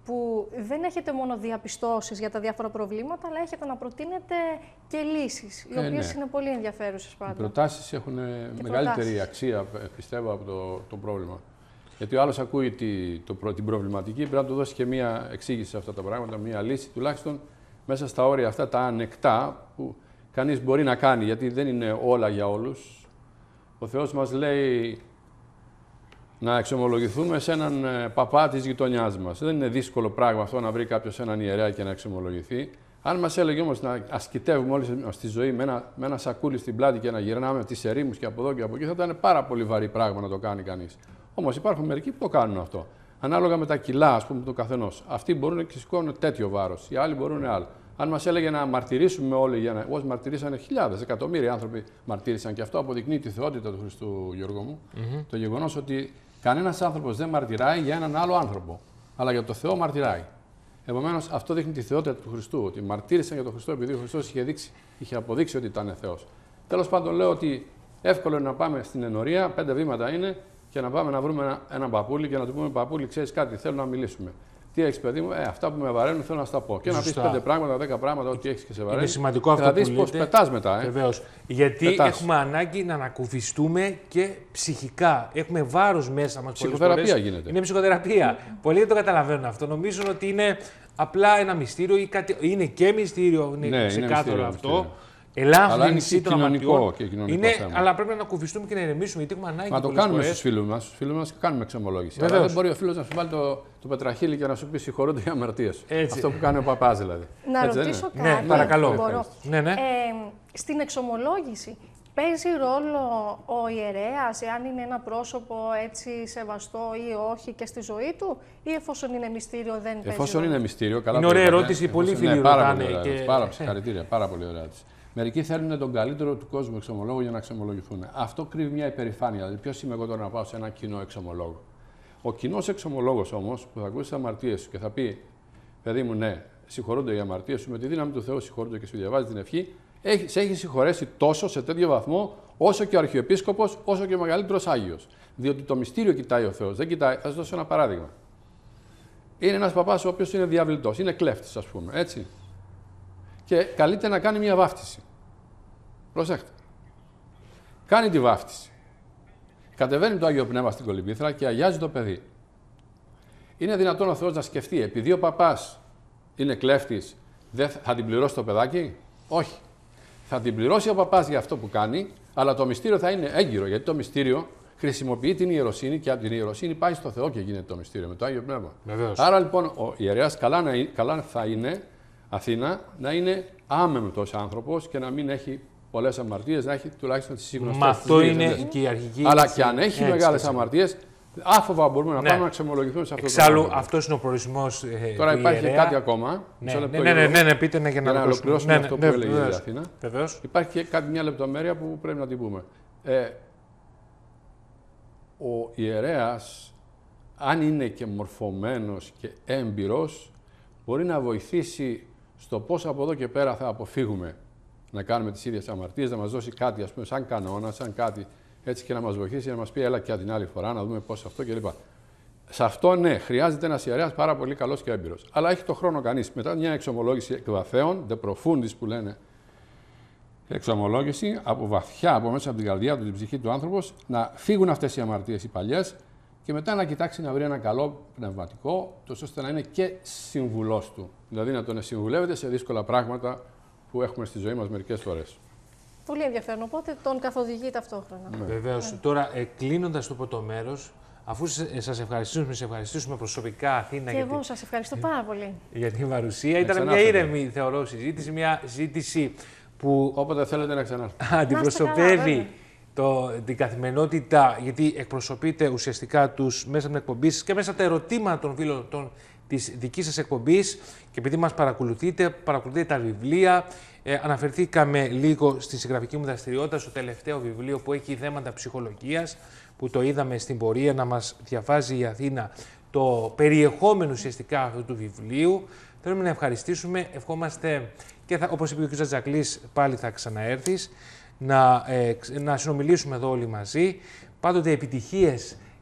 που δεν έχετε μόνο διαπιστώσεις για τα διάφορα προβλήματα, αλλά έχετε να προτείνετε και λύσεις, οι ε, οποίες ναι. είναι πολύ ενδιαφέρουσες πάντα. Οι προτάσεις έχουν μεγαλύτερη προτάσεις. αξία, πιστεύω, από το, το πρόβλημα. Γιατί ο άλλος ακούει τη, το, την προβληματική, πρέπει να του δώσει και μία εξήγηση σε αυτά τα πράγματα, μία λύση, τουλάχιστον μέσα στα όρια αυτά τα ανεκτά που κανείς μπορεί να κάνει, γιατί δεν είναι όλα για όλους. Ο Θεός μας λέει να εξομολογηθούμε σε έναν παπά της γειτονιάς μας. Δεν είναι δύσκολο πράγμα αυτό να βρει κάποιος έναν ιερέα και να εξομολογηθεί. Αν μας έλεγε όμως να ασκητεύουμε όλη μας τη ζωή με ένα, με ένα σακούλι στην πλάτη και να γυρνάμε τις ερήμους και από εδώ και από εκεί, θα ήταν πάρα πολύ βαρύ πράγμα να το κάνει κανείς. Όμως υπάρχουν μερικοί που το κάνουν αυτό. Ανάλογα με τα κιλά, ας πούμε, του καθενός. Αυτοί μπορούν και σηκώνουν τέτοιο βάρος, οι άλλοι μπορούν άλλο. Αν μας έλεγε να μαρτυρήσουμε όλοι, για να... όπως μαρτυρήσανε χιλιάδες, εκατομμύρια άνθρωποι μαρτύρησαν, και αυτό αποδεικνύει τη θεότητα του Χριστού, Γιώργο μου. Mm-hmm. Το γεγονός ότι κανένας άνθρωπος δεν μαρτυράει για έναν άλλο άνθρωπο, αλλά για το Θεό μαρτυράει. Επομένως, αυτό δείχνει τη θεότητα του Χριστού, ότι μαρτύρησαν για τον Χριστό επειδή ο Χριστός είχε, δείξει, είχε αποδείξει ότι ήταν Θεός. Τέλος πάντων, λέω ότι εύκολο είναι να πάμε στην ενορία, πέντε βήματα είναι, και να πάμε να βρούμε ένα, έναν παππούλι και να του πούμε: Παππούλι, ξέρεις κάτι, θέλω να μιλήσουμε. Τι έχεις, παιδί μου, ε, αυτά που με βαραίνουν θέλω να στα πω. Και Σωστά. να πει πέντε πράγματα, δέκα πράγματα, ό,τι έχεις και σε βαραίνει. Είναι σημαντικό αυτό θα που δεις πώς πετάς μετά. Ε. Βεβαίως. Γιατί πετάς. έχουμε ανάγκη να ανακουφιστούμε και ψυχικά. Έχουμε βάρος μέσα μας. Ψυχοθεραπεία γίνεται. Είναι ψυχοθεραπεία. Πολλοί δεν το καταλαβαίνουν αυτό. Νομίζουν ότι είναι απλά ένα μυστήριο ή κάτι. Είναι και μυστήριο, είναι ναι, ξεκάθαρο είναι αυτό. Μυστήριο. Ελάφρυνση των αμαρτιών. Είναι, αλλά πρέπει να ανακουφιστούμε και να ηρεμήσουμε, γιατί έχουμε ανάγκη. Μα το κάνουμε στους φίλους μας. Στους φίλους μας κάνουμε εξομολόγηση. Αλλά δεν μπορεί ο φίλος να σου βάλει το, το πετραχύλι και να σου πει συγχωρούνται οι αμαρτίες. Αυτό που κάνει ο παπάς δηλαδή. Να Έτσι, ρωτήσω κάτι. Ναι, παρακαλώ. Μπορώ. Ναι, ναι. Ε, στην εξομολόγηση παίζει ρόλο ο ιερέας, εάν είναι ένα πρόσωπο έτσι σεβαστό ή όχι και στη ζωή του, ή εφόσον είναι μυστήριο δεν παίζει Εφόσον ρόλο? είναι μυστήριο, καλά. Είναι ωραία ερώτηση, πολλοί φίλοι ναι, πάρα ρωτάνε. Πολύ και... Πάρα, συγχαρητήρια, πάρα πολύ ωραία ερώτηση. Μερικοί θέλουν τον καλύτερο του κόσμου εξομολόγο για να εξομολογηθούν. Αυτό κρύβει μια υπερηφάνεια. Δηλαδή, ποιος είμαι εγώ τώρα να πάω σε ένα κοινό εξομολόγο? Ο κοινός εξομολόγος όμως που θα ακούσει τις αμαρτίες σου και θα πει: Παιδί μου, ναι, συγχωρούνται οι αμαρτίες σου, με τη δύναμη του Θεού συγχωρούνται, και σου διαβάζει την ευχή, έχει, σε έχει συγχωρέσει τόσο σε τέτοιο βαθμό όσο και ο Αρχιεπίσκοπος, όσο και ο μεγαλύτερος Άγιος. Διότι το μυστήριο κοιτάει ο Θεός, δεν κοιτάει. Θα σας δώσω ένα παράδειγμα. Είναι ένας παπάς ο οποίος είναι διαβλητός, είναι κλέφτης, ας πούμε, έτσι. Και καλείται να κάνει μια βάφτιση. Προσέχτε. Κάνει τη βάφτιση. Κατεβαίνει το Άγιο Πνεύμα στην κολυμβήθρα και αγιάζει το παιδί. Είναι δυνατόν ο Θεός να σκεφτεί, επειδή ο παπάς είναι κλέφτης, δεν θα την πληρώσει το παιδάκι? Όχι. Θα την πληρώσει ο παπάς για αυτό που κάνει, αλλά το μυστήριο θα είναι έγκυρο, γιατί το μυστήριο χρησιμοποιεί την ιεροσύνη και από την ιεροσύνη πάει στο Θεό και γίνεται το μυστήριο με το Άγιο Πνεύμα. Βεβαίως. Άρα λοιπόν ο ιερέας καλά, να, καλά θα είναι, Αθήνα, να είναι άμεμπτος άνθρωπος και να μην έχει πολλές αμαρτίες, να έχει τουλάχιστον τις γνωστές. Μα αυτό είναι και η αρχική. Αλλά και αν έχει μεγάλες αμαρτίες, άφοβα μπορούμε να ναι. πάμε να εξομολογηθούμε σε αυτό. Εξάλλου, το πράγμα. Αυτός είναι ο προορισμός. Ε, Τώρα του υπάρχει ιερέα. κάτι ακόμα. Ναι, ναι, ναι, ναι, ναι, ναι, πείτε ναι, για να, να ολοκληρώσουμε ναι, αυτό ναι, που έλεγε βεβαίως, η Αθήνα. Βεβαίως. Υπάρχει και κάτι, μια λεπτομέρεια που πρέπει να την πούμε. Ε, ο ιερέας, αν είναι και μορφωμένος και έμπειρος, μπορεί να βοηθήσει στο πώς από εδώ και πέρα θα αποφύγουμε να κάνουμε τις ίδιες αμαρτίες, να μας δώσει κάτι, ας πούμε, σαν κανόνα, σαν κάτι, έτσι, και να μας βοηθήσει, να μας πει έλα και την άλλη φορά, να δούμε πώς αυτό κλπ. Σε αυτό, ναι, χρειάζεται ένας ιερέας πάρα πολύ καλός και έμπειρος. Αλλά έχει το χρόνο κανείς. Μετά μια εξομολόγηση εκ βαθέων, de profundis που λένε, εξομολόγηση από βαθιά, από μέσα από την καρδιά του, την ψυχή του άνθρωπος, να φύγουν αυτές οι αμαρτίες οι παλιές και μετά να κοιτάξει να βρει ένα καλό πνευματικό, τόσο ώστε να είναι και συμβουλός του. Δηλαδή να τον συμβουλεύεται σε δύσκολα πράγματα που έχουμε στη ζωή μας μερικές φορές. Πολύ ενδιαφέρον, οπότε τον καθοδηγεί ταυτόχρονα. Ναι. Βεβαίως. Ναι. Τώρα, ε, κλείνοντας το πρώτο μέρος, αφού σας ευχαριστήσουμε, σας ευχαριστήσουμε προσωπικά, Αθήνα. Και εγώ σας ευχαριστώ πάρα πολύ. Για την παρουσία. Ήταν μια ήρεμη, θεωρώ, συζήτηση, μια συζήτηση που όποτε θέλετε να ξανάρθετε. Αντιπροσωπεύει το, την καθημερινότητα, γιατί εκπροσωπείτε ουσιαστικά τους μέσα από την εκπομπή σας και μέσα από τα ερωτήματα των φίλων των, της δικής σας εκπομπής, και επειδή μας παρακολουθείτε, παρακολουθείτε τα βιβλία. Ε, αναφερθήκαμε λίγο στη συγγραφική μου δραστηριότητα, στο τελευταίο βιβλίο που έχει θέματα ψυχολογίας, που το είδαμε στην πορεία να μας διαβάζει η Αθήνα το περιεχόμενο ουσιαστικά αυτού του βιβλίου. Θέλουμε να ευχαριστήσουμε, ευχόμαστε και θα, όπως είπε ο κ. Τζακλής, πάλι θα ξαναέρθεις, να, ε, να συνομιλήσουμε εδώ όλοι μαζί. Πάντοτε επιτυχίες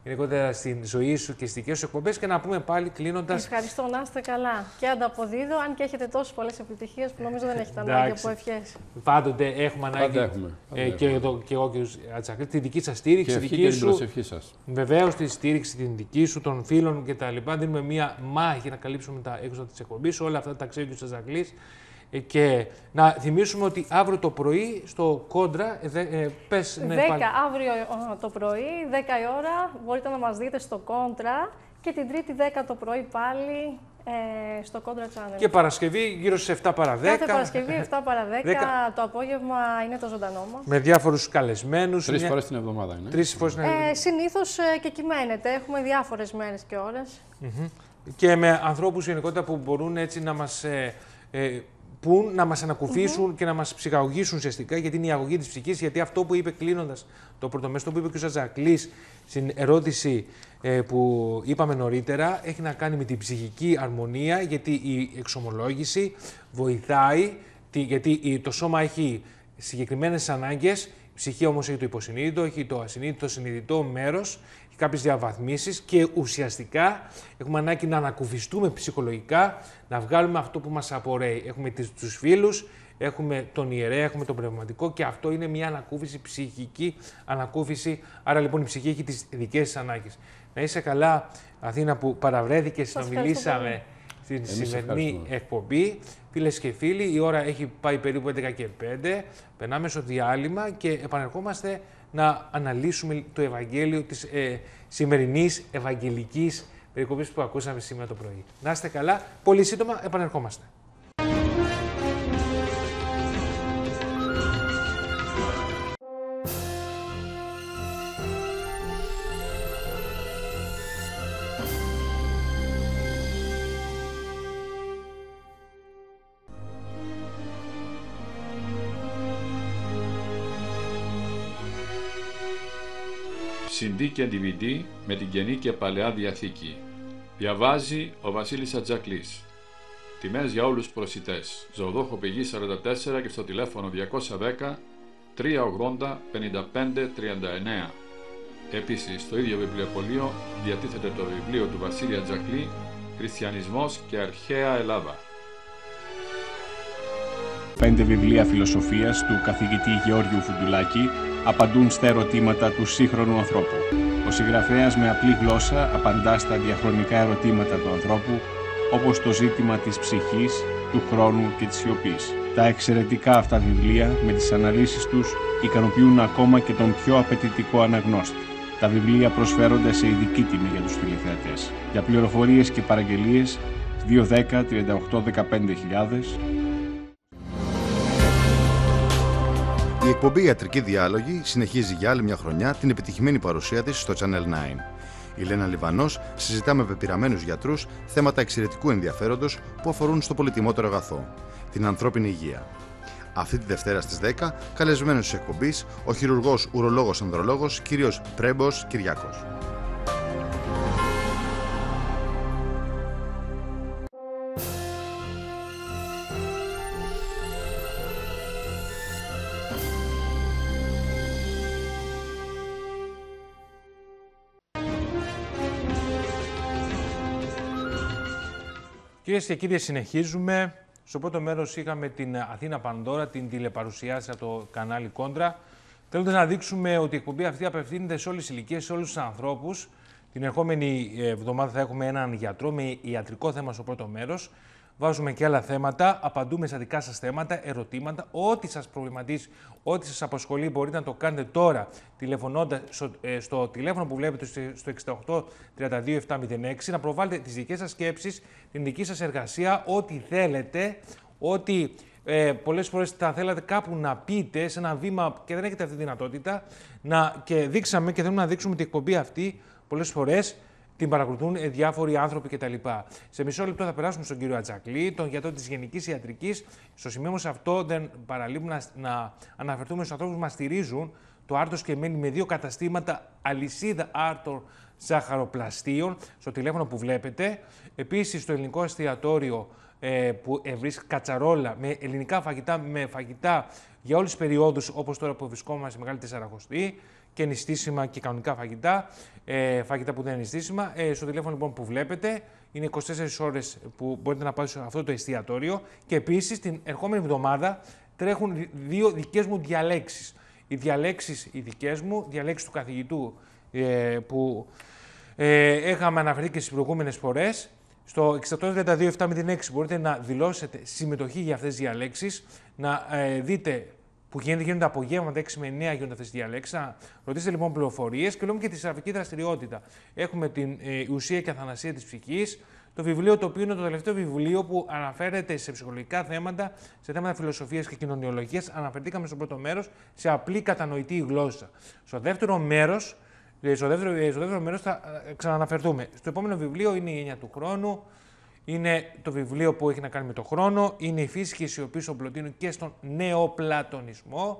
γενικότερα στην ζωή σου και στις δικές σου εκπομπές και να πούμε πάλι κλείνοντας. Ευχαριστώ, να είστε καλά. Και ανταποδίδω, αν και έχετε τόσες πολλές επιτυχίες που νομίζω δεν έχετε ανάγκη από ευχές. Πάντοτε έχουμε ανάγκη. Έχουμε. Ε, και, εδώ, και εγώ και ο Ατζακλής, τη δική σας στήριξη, και δική και σου. την προσευχή σας. Βεβαίως τη στήριξη την δική σου, των φίλων κτλ. Δίνουμε μία μάχη να καλύψουμε τα έξοδα της εκπομπής. Όλα αυτά τα ξέρει και ο Ατζακλής. Και να θυμίσουμε ότι αύριο το πρωί στο Κόντρα, ε, ε, πες, ναι, δέκα πάλι. αύριο το πρωί, δέκα η ώρα, μπορείτε να μας δείτε στο Κόντρα και την Τρίτη δέκα το πρωί πάλι ε, στο Κόντρα Channel. Και Παρασκευή γύρω στις εφτά παρά δέκα. Κάθε Παρασκευή εφτά παρά δέκα, δέκα. το απόγευμα είναι το ζωντανό μας. Με διάφορους καλεσμένους. Τρεις μια... φορές την εβδομάδα είναι. Τρεις φορές την εβδομάδα. Ε, συνήθως ε, και κυμαίνεται, έχουμε διάφορες μέρες και ώρες. Mm-hmm. Και με ανθρώπους γενικότερα που μπορούν έτσι να μας... Ε, ε, που να μας ανακουφίσουν mm-hmm. και να μας ψυχαγωγήσουν ουσιαστικά, γιατί είναι η αγωγή της ψυχής. Γιατί αυτό που είπε κλείνοντας το πρώτο μέσο, το που είπε και ο Ατζακλής στην ερώτηση ε, που είπαμε νωρίτερα, έχει να κάνει με την ψυχική αρμονία, γιατί η εξομολόγηση βοηθάει, τη, γιατί το σώμα έχει συγκεκριμένες ανάγκες, η ψυχή όμως έχει το υποσυνείδητο, έχει το ασυνείδητο, το συνειδητό μέρος, έχει κάποιες διαβαθμίσεις και ουσιαστικά έχουμε ανάγκη να ανακουφιστούμε ψυχολογικά, να βγάλουμε αυτό που μας απορρέει. Έχουμε τους φίλους, έχουμε τον ιερέα, έχουμε τον πνευματικό και αυτό είναι μια ανακούφιση, ψυχική ανακούφιση. Άρα λοιπόν η ψυχή έχει τις δικές της ανάγκες. Να είσαι καλά, Αθήνα, που παραβρέθηκες, συνομιλήσαμε στην Εμείς σημερινή εκπομπή. Φίλες και φίλοι, η ώρα έχει πάει περίπου έντεκα και πέντε. Περνάμε στο διάλειμμα και επανερχόμαστε να αναλύσουμε το Ευαγγέλιο της ε, σημερινής Ευαγγελικής περικοπής που ακούσαμε σήμερα το πρωί. Να είστε καλά. Πολύ σύντομα επανερχόμαστε. σι ντι και ντι βι ντι με την Καινή και Παλαιά Διαθήκη. Διαβάζει ο Βασίλης Ατζακλής. Τιμές για όλους προσιτές. Ζωοδόχο Πηγή σαράντα τέσσερα και στο τηλέφωνο διακόσια δέκα τριακόσια ογδόντα πενήντα πέντε τριάντα εννέα. Επίσης, στο ίδιο βιβλιοπωλείο διατίθεται το βιβλίο του Βασίλη Ατζακλή «Χριστιανισμός και Αρχαία Ελλάδα». Πέντε βιβλία φιλοσοφίας του καθηγητή Γεώργιου Φουντουλάκη απαντούν στα ερωτήματα του σύγχρονου ανθρώπου. Ο συγγραφέας με απλή γλώσσα απαντά στα διαχρονικά ερωτήματα του ανθρώπου, όπως το ζήτημα της ψυχής, του χρόνου και της σιωπής. Τα εξαιρετικά αυτά βιβλία, με τις αναλύσεις τους, ικανοποιούν ακόμα και τον πιο απαιτητικό αναγνώστη. Τα βιβλία προσφέρονται σε ειδική τιμή για τους τηλεθεατές. Για πληροφορίες και παραγγελίες, δύο δέκα τριάντα οκτώ δεκαπέντε χιλιάδες. Η εκπομπή Ιατρική Διάλογη συνεχίζει για άλλη μια χρονιά την επιτυχημένη παρουσία της στο Channel εννιά. Η Λένα Λιβανός συζητά με πεπειραμένους γιατρούς θέματα εξαιρετικού ενδιαφέροντος που αφορούν στο πολυτιμότερο αγαθό, την ανθρώπινη υγεία. Αυτή τη Δευτέρα στις δέκα, καλεσμένος της εκπομπής, ο χειρουργός ουρολόγος ανδρολόγος κ. Πρέμπος Κυριάκος. Κυρίες και κύριοι, συνεχίζουμε. Στο πρώτο μέρος είχαμε την Αθήνα Πανδώρα, την τηλεπαρουσιάση από το κανάλι Κόντρα. Θέλοντας να δείξουμε ότι η εκπομπή αυτή απευθύνεται σε όλες τις ηλικίες, σε όλους τους ανθρώπους. Την ερχόμενη εβδομάδα θα έχουμε έναν γιατρό με ιατρικό θέμα στο πρώτο μέρος. Βάζουμε και άλλα θέματα, απαντούμε στα δικά σας θέματα, ερωτήματα, ό,τι σας προβληματίζει, ό,τι σας απασχολεί μπορείτε να το κάνετε τώρα, τηλεφωνώντας στο, ε, στο τηλέφωνο που βλέπετε στο εξήντα οκτώ τριάντα δύο επτακόσια έξι, να προβάλλετε τις δικές σας σκέψεις, την δική σας εργασία, ό,τι θέλετε, ό,τι ε, πολλές φορές θα θέλατε κάπου να πείτε σε ένα βήμα και δεν έχετε αυτή τη δυνατότητα, να, και δείξαμε και θέλουμε να δείξουμε ότι η εκπομπή αυτή πολλές φορές την παρακολουθούν διάφοροι άνθρωποι κτλ. Σε μισό λεπτό θα περάσουμε στον κύριο Ατζακλή, τον γιατρό της Γενικής Ιατρικής. Στο σημείο σε αυτό δεν παραλείπουμε να, να αναφερθούμε στους ανθρώπους που μας στηρίζουν, το Άρτος και Μένη, με δύο καταστήματα αλυσίδα άρτων ζαχαροπλαστείων, στο τηλέφωνο που βλέπετε. Επίσης, στο ελληνικό εστιατόριο ε, που βρίσκει κατσαρόλα με ελληνικά φαγητά, με φαγητά για όλες τις περιόδους, όπως τώρα που βρισκόμαστε στη Μεγάλη Τεσσαρακοστή. και νηστίσιμα και κανονικά φαγητά, ε, φαγητά που δεν είναι νηστίσιμα. Ε, στο τηλέφωνο λοιπόν που βλέπετε, είναι είκοσι τέσσερις ώρες που μπορείτε να πάτε σε αυτό το εστιατόριο και επίσης την ερχόμενη εβδομάδα τρέχουν δύο δικές μου διαλέξεις. Οι διαλέξεις οι δικές μου, διαλέξεις του καθηγητού ε, που ε, είχαμε αναφερθεί και στις προηγούμενες φορές. Στο εξήντα οκτώ τριάντα δύο επτακόσια έξι μπορείτε να δηλώσετε συμμετοχή για αυτές τις διαλέξεις, να ε, δείτε που γίνεται, γίνονται απογεύματα έξι με εννέα γίνονται αυτές τις διαλέξεις, να ρωτήσετε λοιπόν πληροφορίες και λέμε και τη σαφική δραστηριότητα. Έχουμε την ε, ουσία και αθανασία της ψυχής, το βιβλίο το οποίο είναι το τελευταίο βιβλίο που αναφέρεται σε ψυχολογικά θέματα, σε θέματα φιλοσοφίας και κοινωνιολογίας. Αναφερθήκαμε στο πρώτο μέρος σε απλή κατανοητή γλώσσα. Στο δεύτερο μέρος, στο δεύτερο, στο δεύτερο μέρος θα ξαναναφερθούμε. Στο επόμενο βιβλίο είναι η έννοια του χρόνου, είναι το βιβλίο που έχει να κάνει με το χρόνο, είναι η φύση και η σιωπή στον Πλωτίνο και στον νεοπλατωνισμό.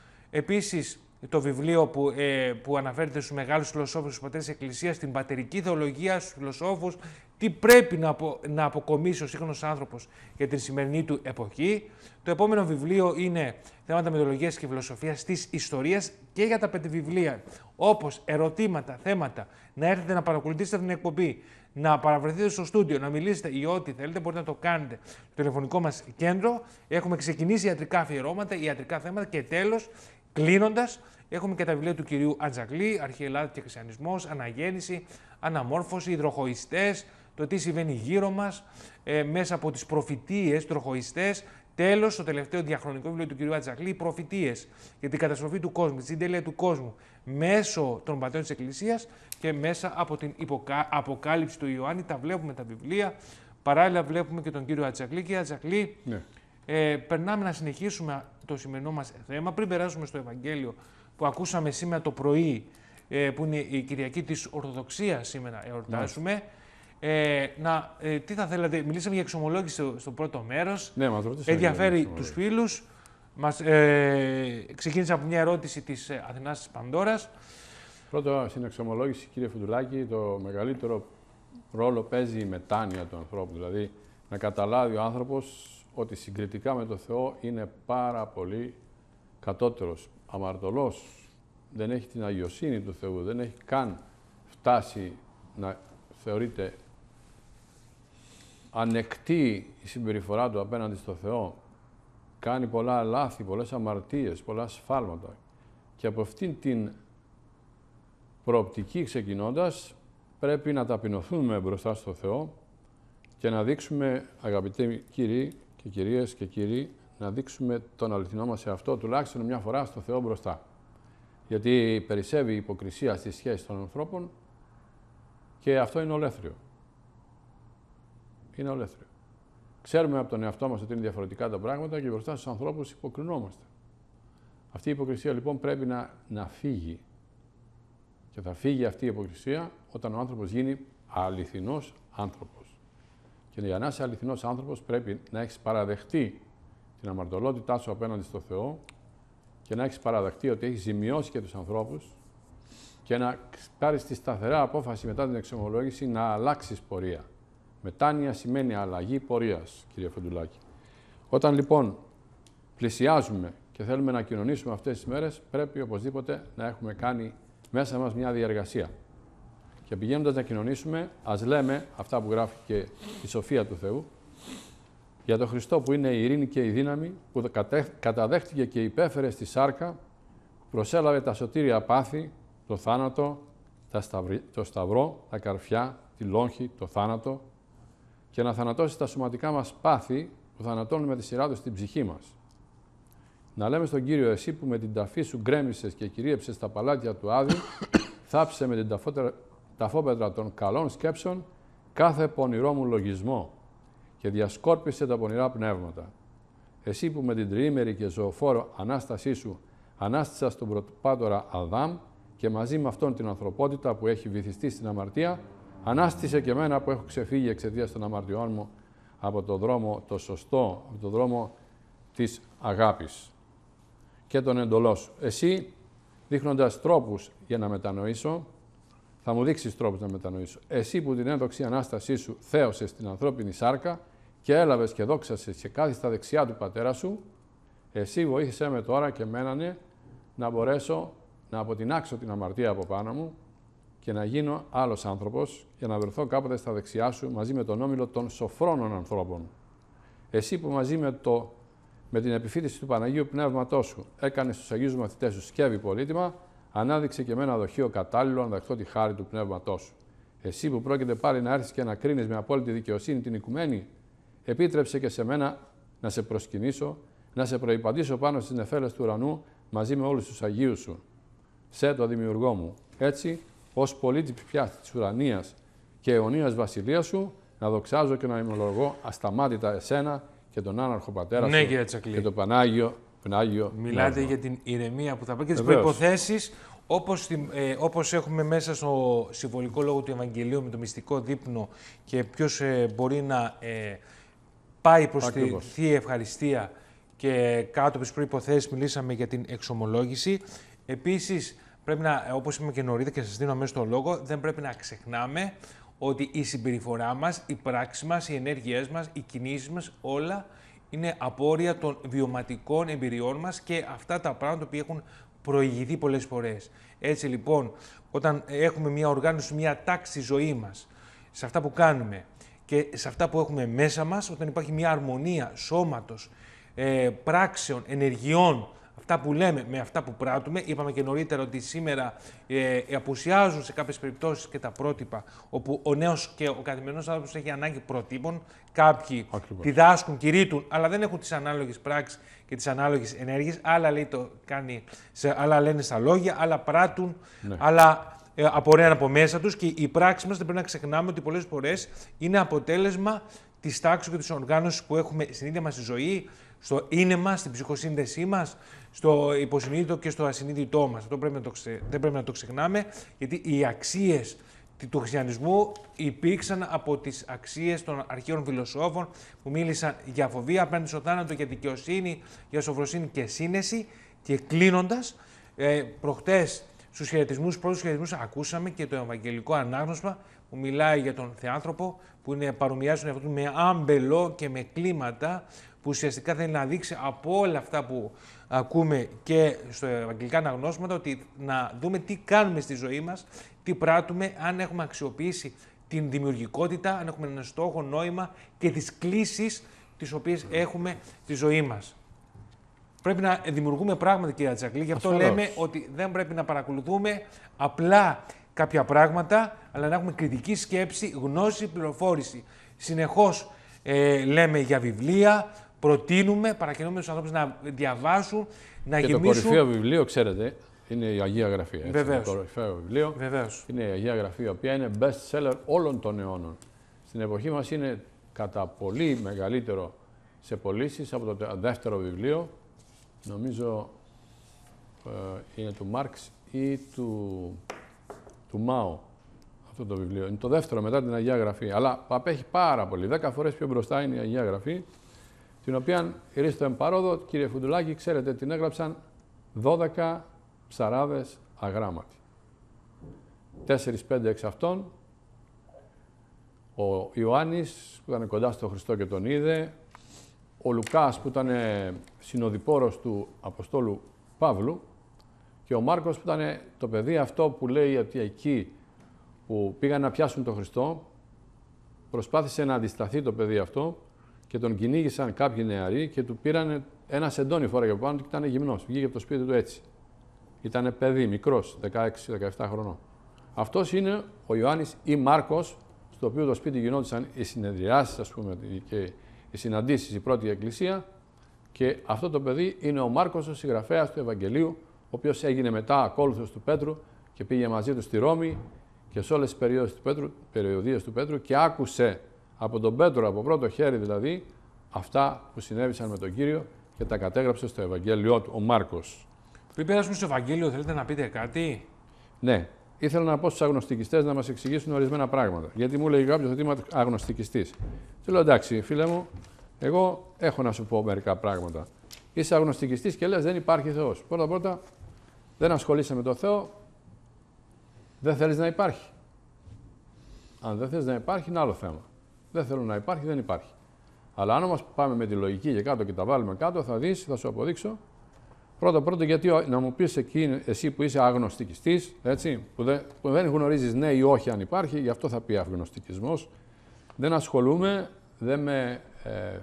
Επίσης, το βιβλίο που, ε, που αναφέρεται στους μεγάλους φιλοσόφους, στους πατέρες της Εκκλησίας, στην πατερική θεολογία, στους φιλοσόφους, τι πρέπει να, απο, να αποκομίσει ο σύγχρονος άνθρωπος για την σημερινή του εποχή. Το επόμενο βιβλίο είναι θέματα μυθολογίας και φιλοσοφίας της ιστορίας και για τα πέντε βιβλία, όπως ερωτήματα, θέματα, να έρθετε να παρακολουθήσετε την εκπομπή, να παραβρεθείτε στο στούντιο, να μιλήσετε ή ό,τι θέλετε, μπορείτε να το κάνετε στο τηλεφωνικό μας κέντρο. Έχουμε ξεκινήσει ιατρικά αφιερώματα, ιατρικά θέματα και τέλος, κλείνοντας, έχουμε και τα βιβλία του κυρίου Ατζακλή, Αρχαία Ελλάδα και Χριστιανισμός, Αναγέννηση, Αναμόρφωση, Υδροχοϊστές, το τι συμβαίνει γύρω μας, ε, μέσα από τις προφητείες, τροχοϊστές. Τέλος, το τελευταίο διαχρονικό βιβλίο του κυρίου Ατζακλή, οι προφητείες για την καταστροφή του κόσμου, την τέλεια του κόσμου, μέσω των πατέρων της Εκκλησίας και μέσα από την υποκα... αποκάλυψη του Ιωάννη. Τα βλέπουμε τα βιβλία. Παράλληλα, βλέπουμε και τον κύριο Ατζακλή. Κύριε Ατζακλή, ναι. ε, περνάμε να συνεχίσουμε το σημερινό μας θέμα. Πριν περάσουμε στο Ευαγγέλιο που ακούσαμε σήμερα το πρωί, ε, που είναι η Κυριακή της Ορθοδοξίας, σήμερα εορτάζουμε. Ναι. Ε, να, ε, τι θα θέλατε, μιλήσαμε για εξομολόγηση στο, στο πρώτο μέρος. Ναι, μας ρωτήσατε. Ενδιαφέρει τους φίλους. Μας, ε, ξεκίνησα από μια ερώτηση της ε, Αθηνάς της Πανδώρας. Πρώτο, στην εξομολόγηση, κύριε Φουντουλάκη, το μεγαλύτερο ρόλο παίζει η μετάνοια του ανθρώπου. Δηλαδή, να καταλάβει ο άνθρωπος ότι συγκριτικά με το Θεό είναι πάρα πολύ κατώτερος, αμαρτωλός. Δεν έχει την αγιοσύνη του Θεού, δεν έχει καν φτάσει να θεωρείται ανεκτή η συμπεριφορά του απέναντι στο Θεό. Κάνει πολλά λάθη, πολλές αμαρτίες, πολλά σφάλματα. Και από αυτήν την προοπτική ξεκινώντας, πρέπει να ταπεινωθούμε μπροστά στο Θεό και να δείξουμε, αγαπητοί κύριοι και κυρίες και κύριοι, να δείξουμε τον αληθινό μας εαυτό, τουλάχιστον μια φορά στο Θεό μπροστά. Γιατί περισσεύει η υποκρισία στη σχέση των ανθρώπων και αυτό είναι ολέθριο. Είναι ολέθριο. Ξέρουμε από τον εαυτό μας ότι είναι διαφορετικά τα πράγματα και μπροστά στους ανθρώπους υποκρινόμαστε. Αυτή η υποκρισία λοιπόν πρέπει να, να φύγει. Και θα φύγει αυτή η υποκρισία όταν ο άνθρωπος γίνει αληθινός άνθρωπος. Και για να είσαι αληθινός άνθρωπος πρέπει να έχεις παραδεχτεί την αμαρτωλότητά σου απέναντι στο Θεό και να έχεις παραδεχτεί ότι έχεις ζημιώσει και τους ανθρώπους και να πάρεις τη σταθερά απόφαση μετά την εξομολόγηση να αλλάξεις πορεία. Μετάνοια σημαίνει αλλαγή πορείας, κύριε Φουντουλάκη. Όταν λοιπόν πλησιάζουμε και θέλουμε να κοινωνήσουμε αυτές τις μέρες, πρέπει οπωσδήποτε να έχουμε κάνει μέσα μας μια διαργασία. Και πηγαίνοντας να κοινωνήσουμε, ας λέμε αυτά που γράφει και η σοφία του Θεού, για τον Χριστό που είναι η ειρήνη και η δύναμη, που καταδέχτηκε και υπέφερε στη σάρκα, που προσέλαβε τα σωτήρια πάθη, το θάνατο, τα σταυρι... το σταυρό, τα καρφιά, τη λόγχη, το θάνατο, και να θανατώσει τα σωματικά μας πάθη που θανατώνουν με τη σειρά του στην ψυχή μας. Να λέμε στον Κύριο, εσύ που με την ταφή σου γκρέμισες και κυρίεψες τα παλάτια του Άδη, θάψε με την ταφότερα... ταφόπετρα των καλών σκέψεων κάθε πονηρό μου λογισμό και διασκόρπισε τα πονηρά πνεύματα. Εσύ που με την τριήμερη και ζωοφόρο Ανάστασή σου ανάστησα στον πρωτοπάτορα Αδάμ και μαζί με αυτόν την ανθρωπότητα που έχει βυθιστεί στην αμαρτία, ανάστησε και εμένα που έχω ξεφύγει εξαιτίας των αμαρτιών μου από το δρόμο το σωστό, από το δρόμο της αγάπης και τον εντολό σου. Εσύ, δείχνοντας τρόπους για να μετανοήσω, θα μου δείξεις τρόπους να μετανοήσω. Εσύ που την ένδοξη Ανάστασή σου θέωσες την ανθρώπινη σάρκα και έλαβες και δόξασες και κάθισες στα δεξιά του πατέρα σου, εσύ βοήθησέ με τώρα και μένανε να μπορέσω να αποτινάξω την αμαρτία από πάνω μου και να γίνω άλλος άνθρωπος για να βρεθώ κάποτε στα δεξιά σου μαζί με τον όμιλο των σοφρόνων ανθρώπων. Εσύ που μαζί με, το, με την επιφύτηση του Παναγίου Πνεύματός σου έκανες τους Αγίους Μαθητές σου σκεύη πολύτιμα, ανάδειξε και με ένα δοχείο κατάλληλο να δεχτώ τη χάρη του Πνεύματός σου. Εσύ που πρόκειται πάλι να έρθεις και να κρίνεις με απόλυτη δικαιοσύνη την οικουμένη, επίτρεψε και σε μένα να σε προσκυνήσω, να σε προϋπαντήσω πάνω στις νεφέλες του ουρανού μαζί με όλους τους Αγίους σου. Σε το Δημιουργό μου, έτσι, ως πολίτης πια της ουρανίας και αιωνίας βασιλείας σου, να δοξάζω και να ημολογώ ασταμάτητα εσένα και τον άναρχο πατέρα ναι, σου και το Πανάγιο Πνάγιο. Μιλάτε Πνεύμα. Για την ηρεμία που θα πρέπει και τις προϋποθέσεις, όπως, ε, όπως έχουμε μέσα στο συμβολικό λόγο του Ευαγγελίου με το μυστικό δείπνο και ποιος ε, μπορεί να ε, πάει προς Ακριβώς. τη Θεία Ευχαριστία και κάτω από τις προϋποθέσεις μιλήσαμε για την εξομολόγηση. Επίσης, πρέπει να, όπως είπαμε και νωρίτερα και σας δίνω αμέσως το λόγο, δεν πρέπει να ξεχνάμε ότι η συμπεριφορά μας, οι πράξεις μας, οι ενέργειές μας, οι κινήσεις μας, όλα είναι απόρρια των βιωματικών εμπειριών μας και αυτά τα πράγματα που έχουν προηγηθεί πολλές φορές. Έτσι λοιπόν, όταν έχουμε μια οργάνωση, μια τάξη στη ζωή μας, σε αυτά που κάνουμε και σε αυτά που έχουμε μέσα μας, όταν υπάρχει μια αρμονία σώματος, ε, πράξεων, ενεργειών, αυτά που λέμε με αυτά που πράττουμε, είπαμε και νωρίτερα ότι σήμερα ε, απουσιάζουν σε κάποιες περιπτώσεις και τα πρότυπα, όπου ο νέος και ο καθημερινός άνθρωπος έχει ανάγκη προτύπων. Κάποιοι Ακριβώς. διδάσκουν, κηρύττουν, αλλά δεν έχουν τις ανάλογες πράξεις και τις ανάλογες ενέργειες. Άλλα, λέει, το κάνει, σε, άλλα λένε στα λόγια, άλλα πράττουν, ναι. άλλα ε, απορρέαν από μέσα τους. Και οι πράξεις μας δεν πρέπει να ξεχνάμε ότι πολλές φορές είναι αποτέλεσμα της τάξης και της οργάνωσης που έχουμε στην ίδια μας τη ζωή, στο είναι μας, στην ψυχοσύνδεσή μας, στο υποσυνείδητο και στο ασυνείδητό μας. Αυτό πρέπει να το ξε... δεν πρέπει να το ξεχνάμε, γιατί οι αξίες του χριστιανισμού υπήρξαν από τις αξίες των αρχαίων φιλοσόφων που μίλησαν για φοβία απέναντι στο θάνατο, για δικαιοσύνη, για σοφροσύνη και σύνεση. Και κλείνοντας, ε, προχτές στους χαιρετισμούς, πρώτους χαιρετισμούς, ακούσαμε και το Ευαγγελικό Ανάγνωσμα που μιλάει για τον Θεάνθρωπο, που είναι, παρομοιάζει τον εαυτό του με άμπελο και με κλίματα, που ουσιαστικά θέλει να δείξει από όλα αυτά που ακούμε και στο Ευαγγελικά Αναγνώσματα, ότι να δούμε τι κάνουμε στη ζωή μας, τι πράττουμε, αν έχουμε αξιοποιήσει την δημιουργικότητα, αν έχουμε ένα στόχο, νόημα και τις κλίσεις τις οποίες έχουμε στη ζωή μας. Πρέπει να δημιουργούμε πράγματα, κύριε Τζακλή, γι' αυτό Ασφαλώς. λέμε ότι δεν πρέπει να παρακολουθούμε απλά κάποια πράγματα, αλλά να έχουμε κριτική σκέψη, γνώση, πληροφόρηση. Συνεχώς ε, λέμε για βιβλία, προτείνουμε, παρακινούμε τους ανθρώπους να διαβάσουν, να και γεμίσουν. Το κορυφαίο βιβλίο, ξέρετε, είναι η Αγία Γραφή. Έτσι. Βεβαίως. Το κορυφαίο βιβλίο Βεβαίως. είναι η Αγία Γραφή, η οποία είναι best seller όλων των αιώνων. Στην εποχή μας είναι κατά πολύ μεγαλύτερο σε πωλήσεις από το δεύτερο βιβλίο, νομίζω ε, είναι του Μάρξ ή του, του Μάο, αυτό το βιβλίο. Είναι το δεύτερο μετά την Αγία Γραφή, αλλά απέχει πάρα πολύ. Δέκα φορές πιο μπροστά είναι η Αγία Γραφή, την οποία ρίστο εμπαρόδο, κύριε Φουντουλάκη, ξέρετε, την έγραψαν δώδεκα ψαράδες αγράμματοι. Τέσσερις πέντε εξ αυτών, ο Ιωάννης που ήταν κοντά στον Χριστό και τον είδε, ο Λουκάς που ήταν συνοδοιπόρος του Αποστόλου Παύλου και ο Μάρκος που ήταν το παιδί αυτό που λέει ότι εκεί που πήγαν να πιάσουν τον Χριστό, προσπάθησε να αντισταθεί το παιδί αυτό και τον κυνήγησαν κάποιοι νεαροί και του πήραν ένα σεντόνι φόραγε από πάνω και ήταν γυμνός. Βγήκε από το σπίτι του έτσι. Ήτανε παιδί, μικρός, δεκαέξι δεκαεπτά χρονών. Αυτός είναι ο Ιωάννης ή Μάρκος, στο οποίο το σπίτι γινόντουσαν οι συνεδριάσεις, ας πούμε, και οι συναντήσεις, η πρώτη εκκλησία. Και αυτό το παιδί είναι ο Μάρκος, ο συγγραφέας του Ευαγγελίου, ο οποίος έγινε μετά ακόλουθος του Πέτρου και πήγε μαζί του στη Ρώμη και σε όλες τις περιόδους του Πέτρου, περιοδίες του Πέτρου και άκουσε από τον Πέτρο, από πρώτο χέρι δηλαδή, αυτά που συνέβησαν με τον Κύριο και τα κατέγραψε στο Ευαγγέλιό του, ο Μάρκος. Πριν περάσουμε στο Ευαγγέλιο, θέλετε να πείτε κάτι? Ναι. Ήθελα να πω στους αγνωστικιστές να μας εξηγήσουν ορισμένα πράγματα. Γιατί μου λέει κάποιος ότι είμαι αγνωστικιστής. Του λέω εντάξει, φίλε μου, εγώ έχω να σου πω μερικά πράγματα. Είσαι αγνωστικιστής και λες δεν υπάρχει Θεός. Πρώτα-πρώτα, δεν ασχολείσαι με τον Θεό, δεν θέλεις να υπάρχει. Αν δεν θες να υπάρχει, είναι άλλο θέμα. Δεν θέλω να υπάρχει, δεν υπάρχει. Αλλά αν όμως πάμε με τη λογική και κάτω και τα βάλουμε κάτω, θα δεις, θα σου αποδείξω Πρώτα πρώτα γιατί να μου πεις εκεί, εσύ που είσαι αγνωστικιστής, έτσι, που δεν, που δεν γνωρίζεις ναι ή όχι αν υπάρχει, γι' αυτό θα πει αγνωστικισμός. Δεν ασχολούμαι, δεν με, ε,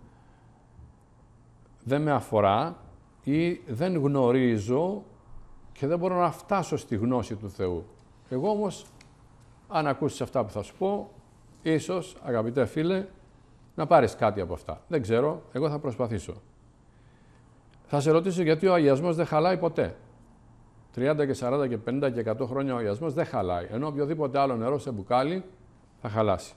δεν με αφορά ή δεν γνωρίζω και δεν μπορώ να φτάσω στη γνώση του Θεού. Εγώ όμως, αν ακούσεις αυτά που θα σου πω, ίσως, αγαπητέ φίλε, να πάρεις κάτι από αυτά. Δεν ξέρω, εγώ θα προσπαθήσω. Θα σε ρωτήσω γιατί ο αγιασμός δεν χαλάει ποτέ. τριάντα και σαράντα και πενήντα και εκατό χρόνια ο αγιασμός δεν χαλάει, ενώ οποιοδήποτε άλλο νερό σε μπουκάλι θα χαλάσει.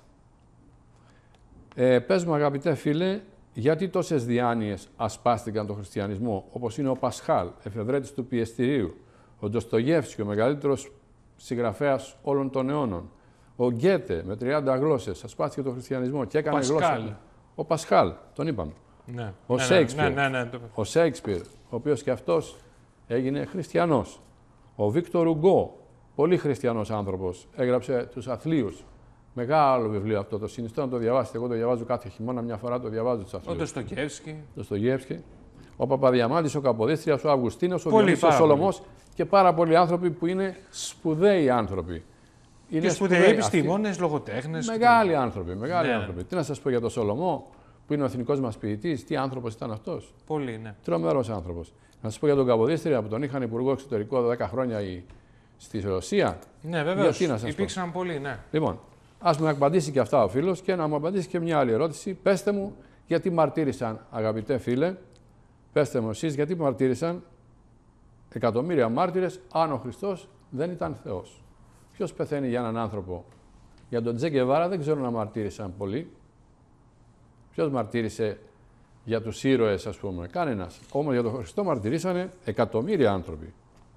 Ε, πες μου, αγαπητέ φίλε, γιατί τόσες διάνοιες ασπάστηκαν τον χριστιανισμό, όπως είναι ο Πασχάλ, εφευρέτης του πιεστηρίου, ο Ντοστογεύσκι, ο μεγαλύτερος συγγραφέας όλων των αιώνων, ο Γκέτε με τριάντα γλώσσες ασπάστηκε τον χριστιανισμό και έκανε Πασχάλ. γλώσσα. Ο Πασχάλ, τον είπαμε. Ναι. Ο ναι, Σέιξπιρ, ναι, ναι, ναι, το... ο Σέιξπιρ, ο οποίος και αυτός έγινε χριστιανός. Ο Βίκτορ Ουγκό, πολύ χριστιανός άνθρωπος, έγραψε τους Αθλίους. Μεγάλο βιβλίο αυτό, το συνιστώ να το διαβάσετε. Εγώ το διαβάζω κάθε χειμώνα, μια φορά το διαβάζω τους Αθλίους. Ο Ντοστογεύσκι. Ντοστογεύσκι. Ο Παπαδιαμάντης, ο Καποδίστριας, ο Αυγουστίνος, ο Διονύσιος, ο Σολωμός και πάρα πολλοί άνθρωποι που είναι σπουδαίοι άνθρωποι. Είναι Και σπουδαίοι επιστήμονες, λογοτέχνες. Μεγάλοι και... άνθρωποι, μεγάλοι ναι. άνθρωποι. Τι να σας πω για τον Σολωμό, που είναι ο εθνικός μας ποιητής, τι άνθρωπος ήταν αυτός. Πολύ, ναι. Τρομερός άνθρωπος. Να σας πω για τον Καποδίστρια που τον είχαν υπουργό εξωτερικό δέκα χρόνια στη Ρωσία. Ναι, βεβαίως. Υπήρξαν πολλοί, ναι. Λοιπόν, ας μου απαντήσει και αυτά ο φίλος και να μου απαντήσει και μια άλλη ερώτηση. Πέστε μου γιατί μαρτύρησαν, αγαπητέ φίλε, πέστε μου εσείς γιατί μαρτύρησαν εκατομμύρια μάρτυρες αν ο Χριστός δεν ήταν Θεός. Ποιος πεθαίνει για έναν άνθρωπο? Για τον Τζε Γκεβάρα δεν ξέρω να μαρτύρησαν πολλοί. Ποιος μαρτύρησε για τους ήρωες, ας πούμε? Κανένας. Όμως για τον Χριστό μαρτυρήσανε εκατομμύρια άνθρωποι.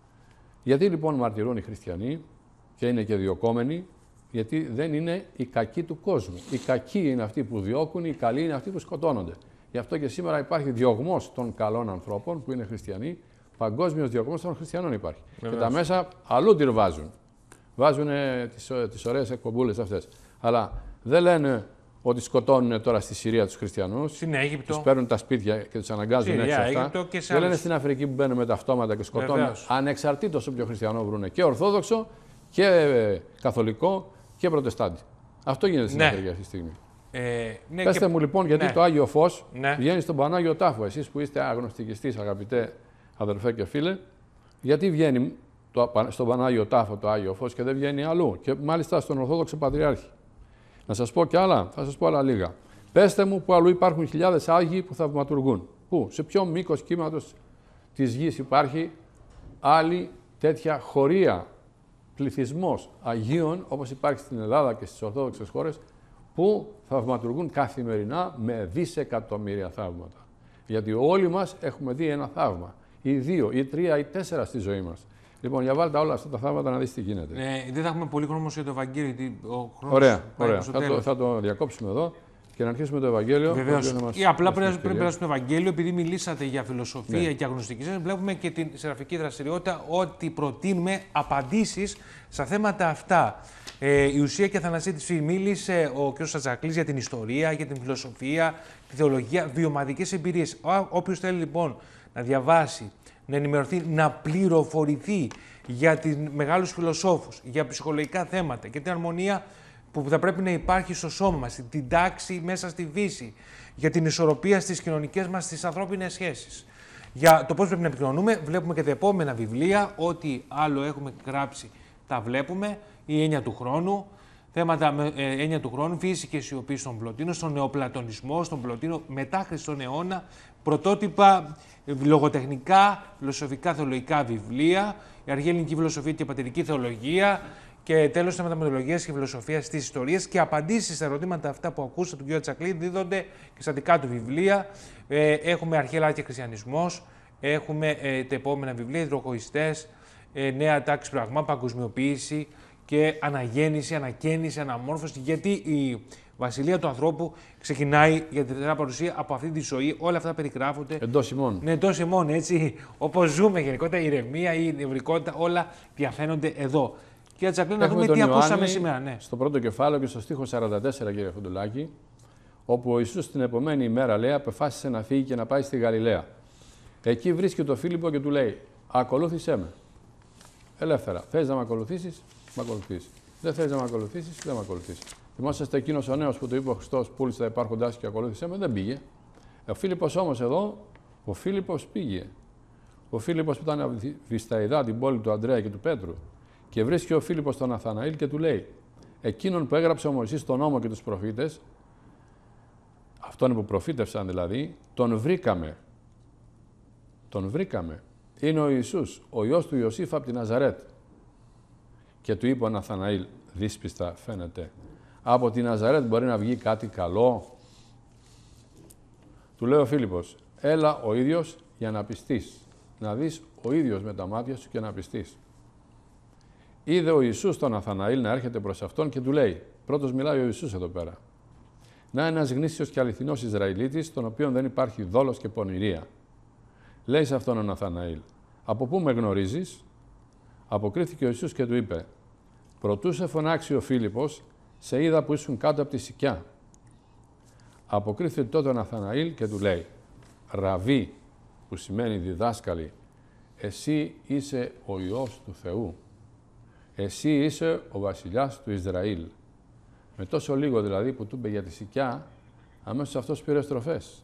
Γιατί λοιπόν μαρτυρούν οι χριστιανοί και είναι και διωκόμενοι? Γιατί δεν είναι οι κακοί του κόσμου. Οι κακοί είναι αυτοί που διώκουν, οι καλοί είναι αυτοί που σκοτώνονται. Γι' αυτό και σήμερα υπάρχει διωγμός των καλών ανθρώπων που είναι χριστιανοί. Παγκόσμιος διωγμός των χριστιανών υπάρχει. Βεβαίως. Και τα μέσα αλλού τη βάζουν. Βάζουν τις, τις ωραίες εκπομπούλες αυτές. Αλλά δεν λένε ότι σκοτώνουν τώρα στη Συρία τους χριστιανούς. Στην Αίγυπτο. Τους παίρνουν τα σπίτια και τους αναγκάζουν Συρία, έξω Αίγυπτο αυτά. και σε δεν άλλους. λένε στην Αφρική που μπαίνουν με τα αυτόματα και σκοτώνουν. Βεβαίως. Ανεξαρτήτως όποιο χριστιανό βρούνε. Και Ορθόδοξο και Καθολικό και Προτεστάντη. Αυτό γίνεται στην ναι. Αφρική αυτή τη στιγμή. Ε, ναι, Πέστε και... μου λοιπόν γιατί ναι. το Άγιο Φως ναι. βγαίνει στον Πανάγιο Τάφο. Εσείς που είστε αγνωστικιστής, αγαπητέ αδελφέ και φίλε, γιατί βγαίνει το, στον Πανάγιο Τάφο το Άγιο Φως και δεν βγαίνει αλλού? Και μάλιστα στον Ορθόδοξο Πατριάρχη. Να σας πω κι άλλα, θα σας πω άλλα λίγα. Πέστε μου που αλλού υπάρχουν χιλιάδες Άγιοι που θαυματουργούν. Πού, σε ποιο μήκος κύματος της γης υπάρχει άλλη τέτοια χωρία, πληθυσμός Αγίων, όπως υπάρχει στην Ελλάδα και στις Ορθόδοξες χώρες, που θαυματουργούν καθημερινά με δισεκατομμύρια θαύματα. Γιατί όλοι μας έχουμε δει ένα θαύμα, ή δύο, ή τρία, ή τέσσερα στη ζωή μας. Λοιπόν, για βάλτε όλα αυτά τα θαύματα να δεις τι γίνεται. Ε, δεν θα έχουμε πολύ χρόνο για το Ευαγγέλιο, γιατί ο χρόνος ωραία, πάει ωραία. στο Θα το, θα το διακόψουμε εδώ και να αρχίσουμε το Ευαγγέλιο. Βεβαίως. Μας... Ή απλά πρέπει να περάσουμε το Ευαγγέλιο, επειδή μιλήσατε για φιλοσοφία ναι. και αγνωστικισμό. Βλέπουμε και την σεραφική δραστηριότητα ότι προτείνουμε απαντήσεις στα θέματα αυτά. Ε, η Ουσία και Αθανασίτης μίλησε ο κ. Σατζακλής για την ιστορία, για την φιλοσοφία, τη θεολογία, βιωματικές εμπειρίες. Όποιος θέλει λοιπόν να διαβάσει, να ενημερωθεί, να πληροφορηθεί για τις μεγάλους φιλοσόφους, για ψυχολογικά θέματα και την αρμονία που θα πρέπει να υπάρχει στο σώμα μας, την τάξη μέσα στη φύση, για την ισορροπία στις κοινωνικές μας, στις ανθρώπινες σχέσεις. Για το πώς πρέπει να επικοινωνούμε, βλέπουμε και τα επόμενα βιβλία, ό,τι άλλο έχουμε γράψει τα βλέπουμε, η έννοια του χρόνου, θέματα με ε, έννοια του χρόνου, φύση και σιωπή στον Πλωτίνο, στον νεοπλατωνισμό, στον Πλωτίνο μετά Χριστόν αιώνα, πρωτότυπα λογοτεχνικά, φιλοσοφικά, θεολογικά βιβλία, η αρχαία ελληνική φιλοσοφία και πατερική θεολογία και τέλος θέματα μετοδολογίας και φιλοσοφίας της ιστορίας και απαντήσεις στα ερωτήματα αυτά που ακούσατε του κ. Τσακλή δίδονται και στα δικά του βιβλία. Ε, έχουμε αρχαία Ελλάδα και χριστιανισμός, έχουμε ε, τα επόμενα βιβλία, υδροχοϊστές, ε, νέα τάξη πραγμά, παγκοσμιοποίηση και αναγέννηση, ανακαίνιση, αναμόρφωση, γιατί η βασιλεία του ανθρώπου ξεκινάει για την τελευταία παρουσία από αυτή τη ζωή. Όλα αυτά περιγράφονται. Εντός ημών. Ναι, εντός ημών, έτσι. Όπως ζούμε γενικότερα, η ηρεμία, η νευρικότητα, όλα διαφαίνονται εδώ. Κύριε Τσακλή, να δούμε τι ακούσαμε σήμερα. Ναι. Στο πρώτο κεφάλαιο και στο στίχο σαράντα τέσσερα, κύριε Φουντουλάκη, όπου ο Ιησούς την επομένη ημέρα, λέει, απεφάσισε να φύγει και να πάει στη Γαλιλαία. Εκεί βρίσκει το Φίλιππο και του λέει: ακολούθησέ με. Ελεύθερα. Θες να με ακολουθήσεις, με ακολουθήσεις. Δεν θες να με ακολουθήσεις, δεν με ακολουθήσεις. Θυμόσαστε εκείνος ο νέος που του είπε ο Χριστός: πούλησε τα υπάρχοντά σου και ακολούθησέ με, δεν πήγε. Ο Φίλιππος όμως εδώ, ο Φίλιππος πήγε. Ο Φίλιππος που ήταν βισταειδά την πόλη του Ανδρέα και του Πέτρου. Και βρίσκει ο Φίλιππος τον Ναθαναήλ και του λέει: εκείνον που έγραψε ο Μωυσής τον νόμο και τους προφήτες, αυτόν που προφήτευσαν δηλαδή, τον βρήκαμε. Τον βρήκαμε. Είναι ο Ιησούς, ο Υιός του Ιωσήφ από τη Ναζαρέτ. Και του είπε ο Ναθαναήλ: δύσπιστα φαίνεται. Από τη Ναζαρέτ μπορεί να βγει κάτι καλό. Του λέει ο Φίλιππος: έλα ο ίδιος για να πιστείς. Να δεις ο ίδιος με τα μάτια σου και να πιστείς. Είδε ο Ιησούς τον Ναθαναήλ να έρχεται προς αυτόν και του λέει: πρώτος μιλάει ο Ιησούς εδώ πέρα. Να ένας γνήσιος και αληθινός Ισραηλίτης, τον οποίον δεν υπάρχει δόλος και πονηρία. Λέει σε αυτόν ο Ναθαναήλ: από πού με γνωρίζεις? Αποκρίθηκε ο Ιησούς και του είπε: προτού σε φωνάξει ο Φίλιππος, σε είδα που ήσουν κάτω από τη σικιά. Αποκρίθηκε τότε ο Ναθαναήλ και του λέει: Ραβί, που σημαίνει διδάσκαλη, εσύ είσαι ο Υιός του Θεού. Εσύ είσαι ο βασιλιάς του Ισραήλ. Με τόσο λίγο δηλαδή που του είπε για τη σικιά, αμέσως αυτός πήρε στροφές.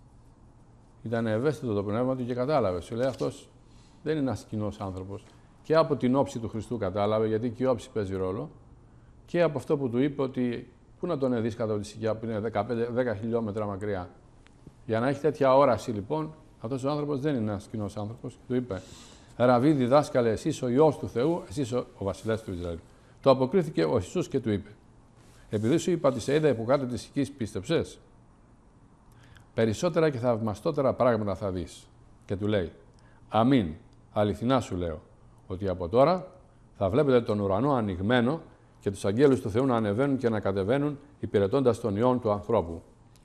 Ήταν ευαίσθητο το πνεύμα του και κατάλαβε. Σου λέει: αυτός δεν είναι ένας κοινός άνθρωπος. Και από την όψη του Χριστού κατάλαβε, γιατί και η όψη παίζει ρόλο, και από αυτό που του είπε ότι πού να τον δεις κάτω από τη σικιά που είναι δεκαπέντε δέκα χιλιόμετρα μακριά. Για να έχει τέτοια όραση λοιπόν, αυτός ο άνθρωπος δεν είναι ένας κοινός άνθρωπος. Και του είπε: Ραβί, διδάσκαλε, εσύ είσαι ο Υιός του Θεού, εσύ είσαι ο βασιλιάς του Ισραήλ. Το αποκρίθηκε ο Ιησούς και του είπε: επειδή σου είπα ότι σε είδα από κάτω τη σικής, πίστεψες? Περισσότερα και θαυμαστότερα πράγματα θα δεις. Και του λέει: αμήν, αληθινά σου λέω, ότι από τώρα θα βλέπετε τον ουρανό ανοιγμένο και τους αγγέλους του Θεού να ανεβαίνουν και να κατεβαίνουν υπηρετώντας τον Υιόν του ανθρώπου.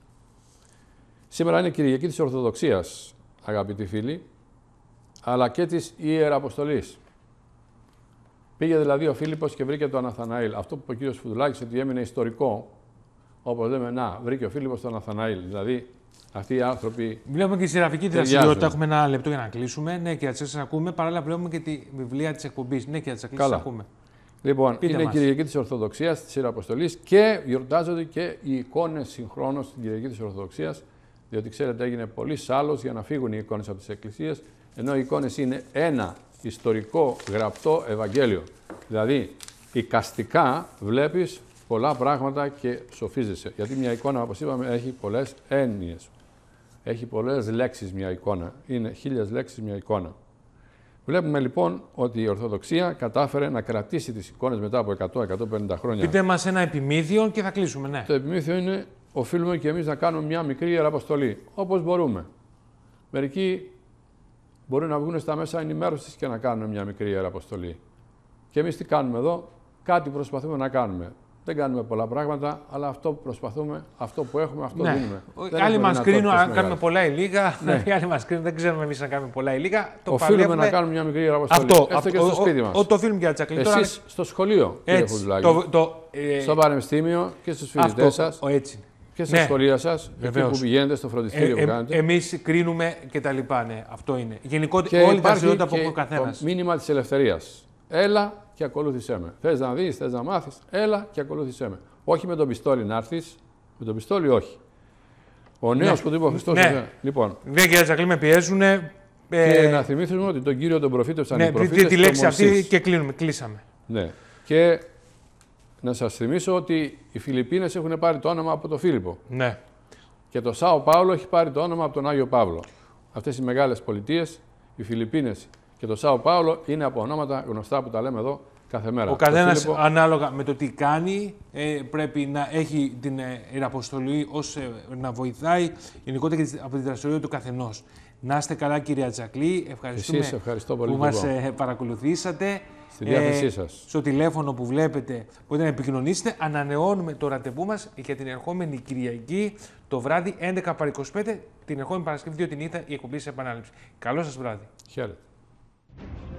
Σήμερα είναι Κυριακή της Ορθοδοξίας, αγαπητοί φίλοι, αλλά και της Ιεραποστολής. Πήγε δηλαδή ο Φίλιππος και βρήκε τον Ναθαναήλ. Αυτό που είπε ο κύριος Φουδουλάκης, ότι έμεινε ιστορικό, όπως λέμε, να, βρήκε ο Φίλιππος τον Ναθαναήλ. Δηλαδή, αυτοί οι άνθρωποι. Βλέπουμε και τη συγγραφική δραστηριότητα. Έχουμε ένα λεπτό για να κλείσουμε. Ναι, κύριε Τσακλή, σας ακούμε. Παράλληλα, βλέπουμε και τη βιβλία της εκπομπής. Ναι, κύριε Τσακλή, σας ακούμε. Λοιπόν, Πείτε είναι η μας. Κυριακή της Ορθοδοξίας, της Ιεραποστολής και γιορτάζονται και οι εικόνες συγχρόνως στην Κυριακή της Ορθοδοξίας. Διότι ξέρετε, έγινε πολύ σάλος για να φύγουν οι εικόνες από τις εκκλησίες, ενώ οι εικόνες είναι ένα ιστορικό γραπτό Ευαγγέλιο. Δηλαδή, εικαστικά βλέπεις πολλά πράγματα και σοφίζεσαι. Γιατί μια εικόνα, όπως είπαμε, έχει πολλές έννοιες. Έχει πολλές λέξεις μια εικόνα. Είναι χίλιες λέξεις μια εικόνα. Βλέπουμε λοιπόν ότι η Ορθοδοξία κατάφερε να κρατήσει τις εικόνες μετά από εκατό με εκατόν πενήντα χρόνια. Πείτε μας ένα επιμήθειο και θα κλείσουμε, ναι. Το επιμήθειο είναι, οφείλουμε και εμείς να κάνουμε μια μικρή ιεραποστολή, όπως μπορούμε. Μερικοί μπορούν να βγουν στα μέσα ενημέρωσης και να κάνουν μια μικρή ιεραποστολή. Και εμείς τι κάνουμε εδώ? Κάτι προσπαθούμε να κάνουμε. Δεν κάνουμε πολλά πράγματα, αλλά αυτό που προσπαθούμε, αυτό που έχουμε, αυτό ναι. δίνουμε. Άλλοι μας κρίνουν αν κάνουμε πολλά ή λίγα. Ναι. Οι άλλοι μας κρίνουν, δεν ξέρουμε εμείς να κάνουμε πολλά ή λίγα. Το οφείλουμε παλεύουμε... να κάνουμε μια μικρή ιεραποστολή. Αυτό, Έστω και στο σπίτι μας. Το οφείλουμε, κύριε Τσακλή. Εσείς τώρα... στο σχολείο, κύριε Φουδουλάκη. Το, το, ε... Στο πανεπιστήμιο και στους φοιτητές σας. Ο, έτσι. Και στα ναι. σχολεία σας, εκεί που πηγαίνετε, στο φροντιστήριο ε, ε, που κάνετε. Εμείς κρίνουμε και τα λοιπά, ναι, αυτό είναι. Γενικότερα όλη η δραστηριότητα που έχει ο καθένας. Το μήνυμα της ελευθερίας. Έλα και ακολούθησέ με. Θες να δεις, θες να μάθεις, έλα και ακολούθησέ με. Όχι με τον πιστόλι να έρθεις, με τον πιστόλι όχι. Ο νέος ναι. που του είπε ο Χριστός. Ναι. Λοιπόν. Δεν, κύριε Τσακλή, με πιέζουν. Και ε... να θυμίσουμε ότι τον Κύριο τον προφήτευσαν ναι, οι προφήτες. Τη λέξη αυτή και κλείνουμε, κλείσαμε. Ναι. Και να σας θυμίσω ότι οι Φιλιππίνες έχουν πάρει το όνομα από τον Φίλιππο. Ναι. Και το Σάο Πάολο έχει πάρει το όνομα από τον Άγιο Παύλο. Αυτές οι μεγάλες πολιτείες, οι Φιλιππίνες και το Σάο Πάολο, είναι από ονόματα γνωστά που τα λέμε εδώ κάθε μέρα. Ο καθένας Φίλιππο... ανάλογα με το τι κάνει ε, πρέπει να έχει την ε, ιεραποστολή ως ε, να βοηθάει γενικότερα και από τη δραστηριότητα του καθενός. Να είστε καλά, κυρία Τσακλή. Ευχαριστούμε Εσείς, ευχαριστώ πολύ που μας ε, παρακολουθήσατε. Στη διάθεσή σας. Ε, στο τηλέφωνο που βλέπετε μπορείτε να επικοινωνήσετε. Ανανεώνουμε το ραντεβού μας για την ερχόμενη Κυριακή το βράδυ έντεκα παρά είκοσι πέντε, την ερχόμενη Παρασκευή δύο την νύχτα η εκπομπή σε επανάληψη. Καλό σας βράδυ. Χαίρετε.